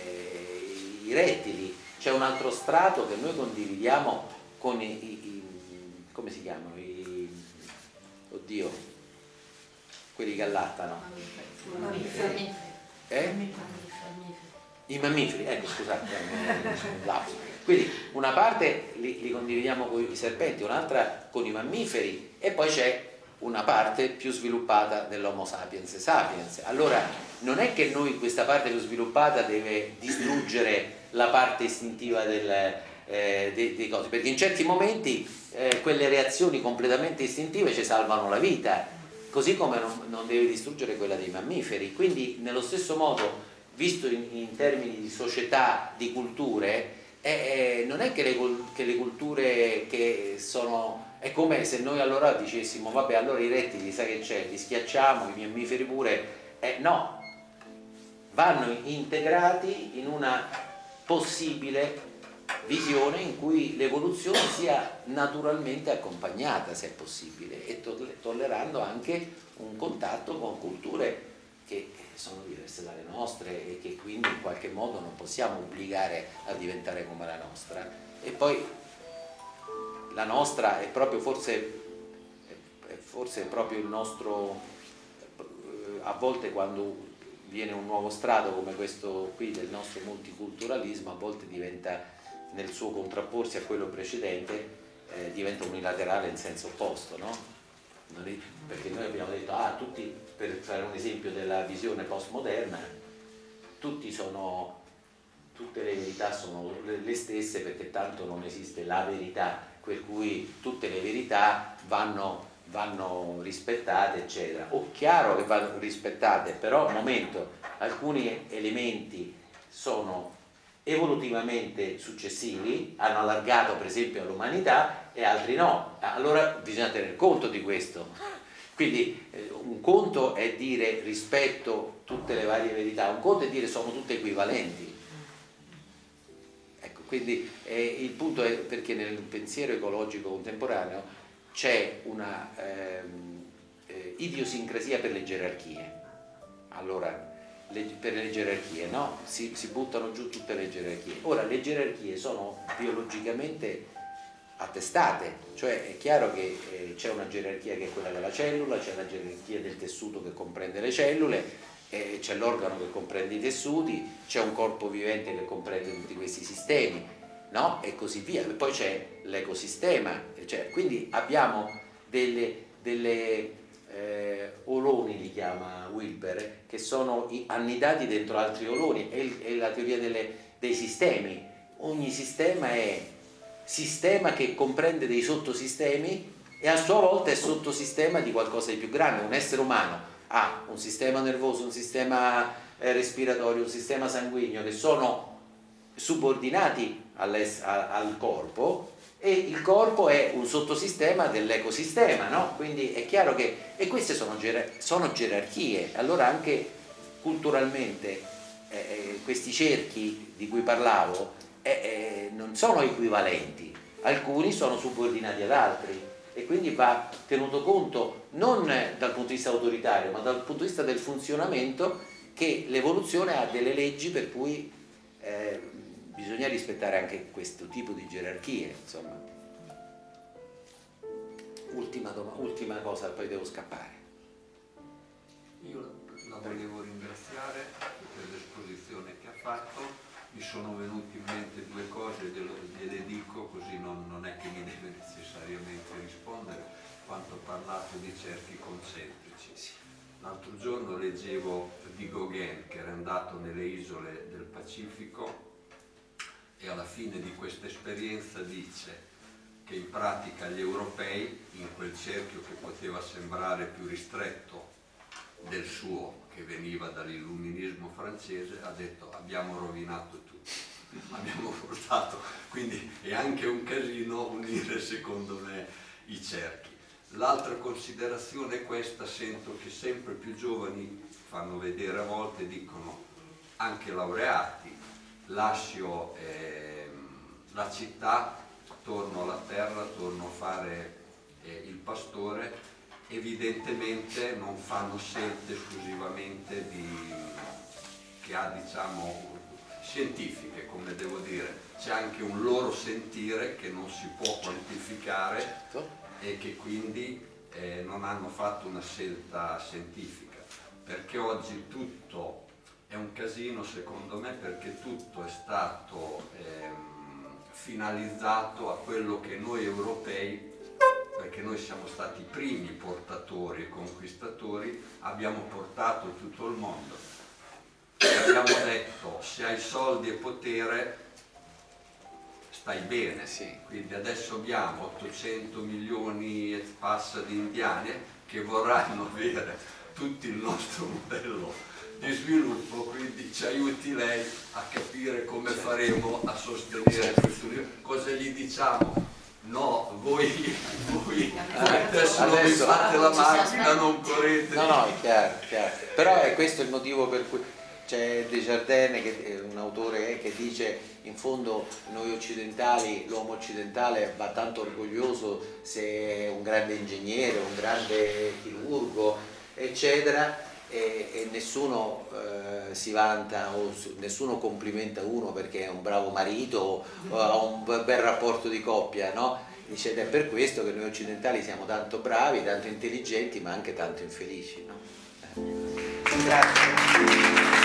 S2: i rettili, c'è un altro strato che noi condividiamo con i, i, i come si chiamano? I, oddio, quelli che allattano.
S5: Mammiferi.
S2: Eh? I mammiferi, ecco, scusate, un lapsus. Quindi una parte li, li condividiamo con i serpenti, un'altra con i mammiferi, e poi c'è una parte più sviluppata dell'Homo sapiens sapiens. Allora non è che noi questa parte più sviluppata deve distruggere la parte istintiva del, eh, dei, dei cose, perché in certi momenti eh, quelle reazioni completamente istintive ci salvano la vita, così come non, non deve distruggere quella dei mammiferi. Quindi nello stesso modo, visto in, in termini di società, di culture, eh, eh, non è che le, che le culture che sono... È come se noi allora dicessimo, vabbè, allora i rettili, sai che c'è, li schiacciamo, i mammiferi pure, eh, no, vanno integrati in una possibile visione in cui l'evoluzione sia naturalmente accompagnata, se è possibile, e tollerando anche un contatto con culture che sono diverse dalle nostre e che quindi in qualche modo non possiamo obbligare a diventare come la nostra. E poi la nostra è proprio forse, è forse proprio il nostro, a volte quando viene un nuovo strato come questo qui del nostro multiculturalismo, a volte diventa, nel suo contrapporsi a quello precedente, eh, diventa unilaterale in senso opposto, no? Non è, perché noi abbiamo detto, ah, tutti, per fare un esempio della visione postmoderna, tutti sono, tutte le verità sono le stesse, perché tanto non esiste la verità, per cui tutte le verità vanno, vanno rispettate, eccetera. O chiaro che vanno rispettate, però un momento, alcuni elementi sono evolutivamente successivi, hanno allargato per esempio l'umanità e altri no. Allora bisogna tener conto di questo. Quindi eh, un conto è dire rispetto tutte le varie verità, un conto è dire sono tutte equivalenti. Quindi eh, il punto è perché nel pensiero ecologico contemporaneo c'è una ehm, eh, idiosincrasia per le gerarchie. Allora, le, per le gerarchie, no? Si, si buttano giù tutte le gerarchie. Ora, le gerarchie sono biologicamente attestate, cioè è chiaro che eh, c'è una gerarchia che è quella della cellula, c'è la gerarchia del tessuto che comprende le cellule, Eh, c'è l'organo che comprende i tessuti, c'è un corpo vivente che comprende tutti questi sistemi, no? E così via. E poi c'è l'ecosistema, cioè, quindi abbiamo delle, delle eh, oloni, li chiama Wilber, che sono i, annidati dentro altri oloni, è, è la teoria delle, dei sistemi. Ogni sistema è sistema che comprende dei sottosistemi e a sua volta è sottosistema di qualcosa di più grande. Un essere umano ha un sistema nervoso, un sistema eh, respiratorio, un sistema sanguigno che sono subordinati al corpo, e il corpo è un sottosistema dell'ecosistema, no? Quindi è chiaro che, e queste sono, gerar sono gerarchie. Allora anche culturalmente eh, questi cerchi di cui parlavo eh, eh, non sono equivalenti, alcuni sono subordinati ad altri. E quindi va tenuto conto non dal punto di vista autoritario, ma dal punto di vista del funzionamento, che l'evoluzione ha delle leggi per cui eh, bisogna rispettare anche questo tipo di gerarchie, insomma. Ultima, ultima cosa, poi devo scappare.
S6: Io la volevo ringraziare per l'esposizione fatto, mi sono venute in mente due cose, gliele dico così non, non è che mi deve necessariamente rispondere, quanto ho parlato di cerchi concentrici. L'altro giorno leggevo di Gauguin che era andato nelle isole del Pacifico e alla fine di questa esperienza dice che in pratica gli europei, in quel cerchio che poteva sembrare più ristretto del suo, che veniva dall'illuminismo francese, ha detto abbiamo rovinato tutto, abbiamo portato, quindi è anche un casino unire secondo me i cerchi. L'altra considerazione è questa, sento che sempre più giovani fanno vedere a volte, dicono anche laureati, lascio eh, la città, torno alla terra, torno a fare eh, il pastore, evidentemente non fanno scelte esclusivamente di, che ha diciamo scientifiche, come devo dire, c'è anche un loro sentire che non si può quantificare e che quindi eh, non hanno fatto una scelta scientifica, perché oggi tutto è un casino secondo me, perché tutto è stato ehm, finalizzato a quello che noi europei, perché noi siamo stati i primi portatori e conquistatori, abbiamo portato tutto il mondo e abbiamo detto se hai soldi e potere stai bene, sì. Quindi adesso abbiamo ottocento milioni e passa di indiani che vorranno avere tutto il nostro modello di sviluppo, quindi ci aiuti lei a capire come faremo a sostenere questo livello. Cosa gli diciamo? No, voi, voi adesso, adesso non vi fate la macchina, non correte.
S2: No, no, è chiaro, chiaro. Però è questo il motivo per cui c'è Desjardins, che è un autore che dice in fondo noi occidentali, l'uomo occidentale va tanto orgoglioso se è un grande ingegnere, un grande chirurgo, eccetera, e, e nessuno eh, si vanta o nessuno complimenta uno perché è un bravo marito o ha un bel rapporto di coppia, no? Dice, ed è per questo che noi occidentali siamo tanto bravi, tanto intelligenti, ma anche tanto infelici, no? Grazie.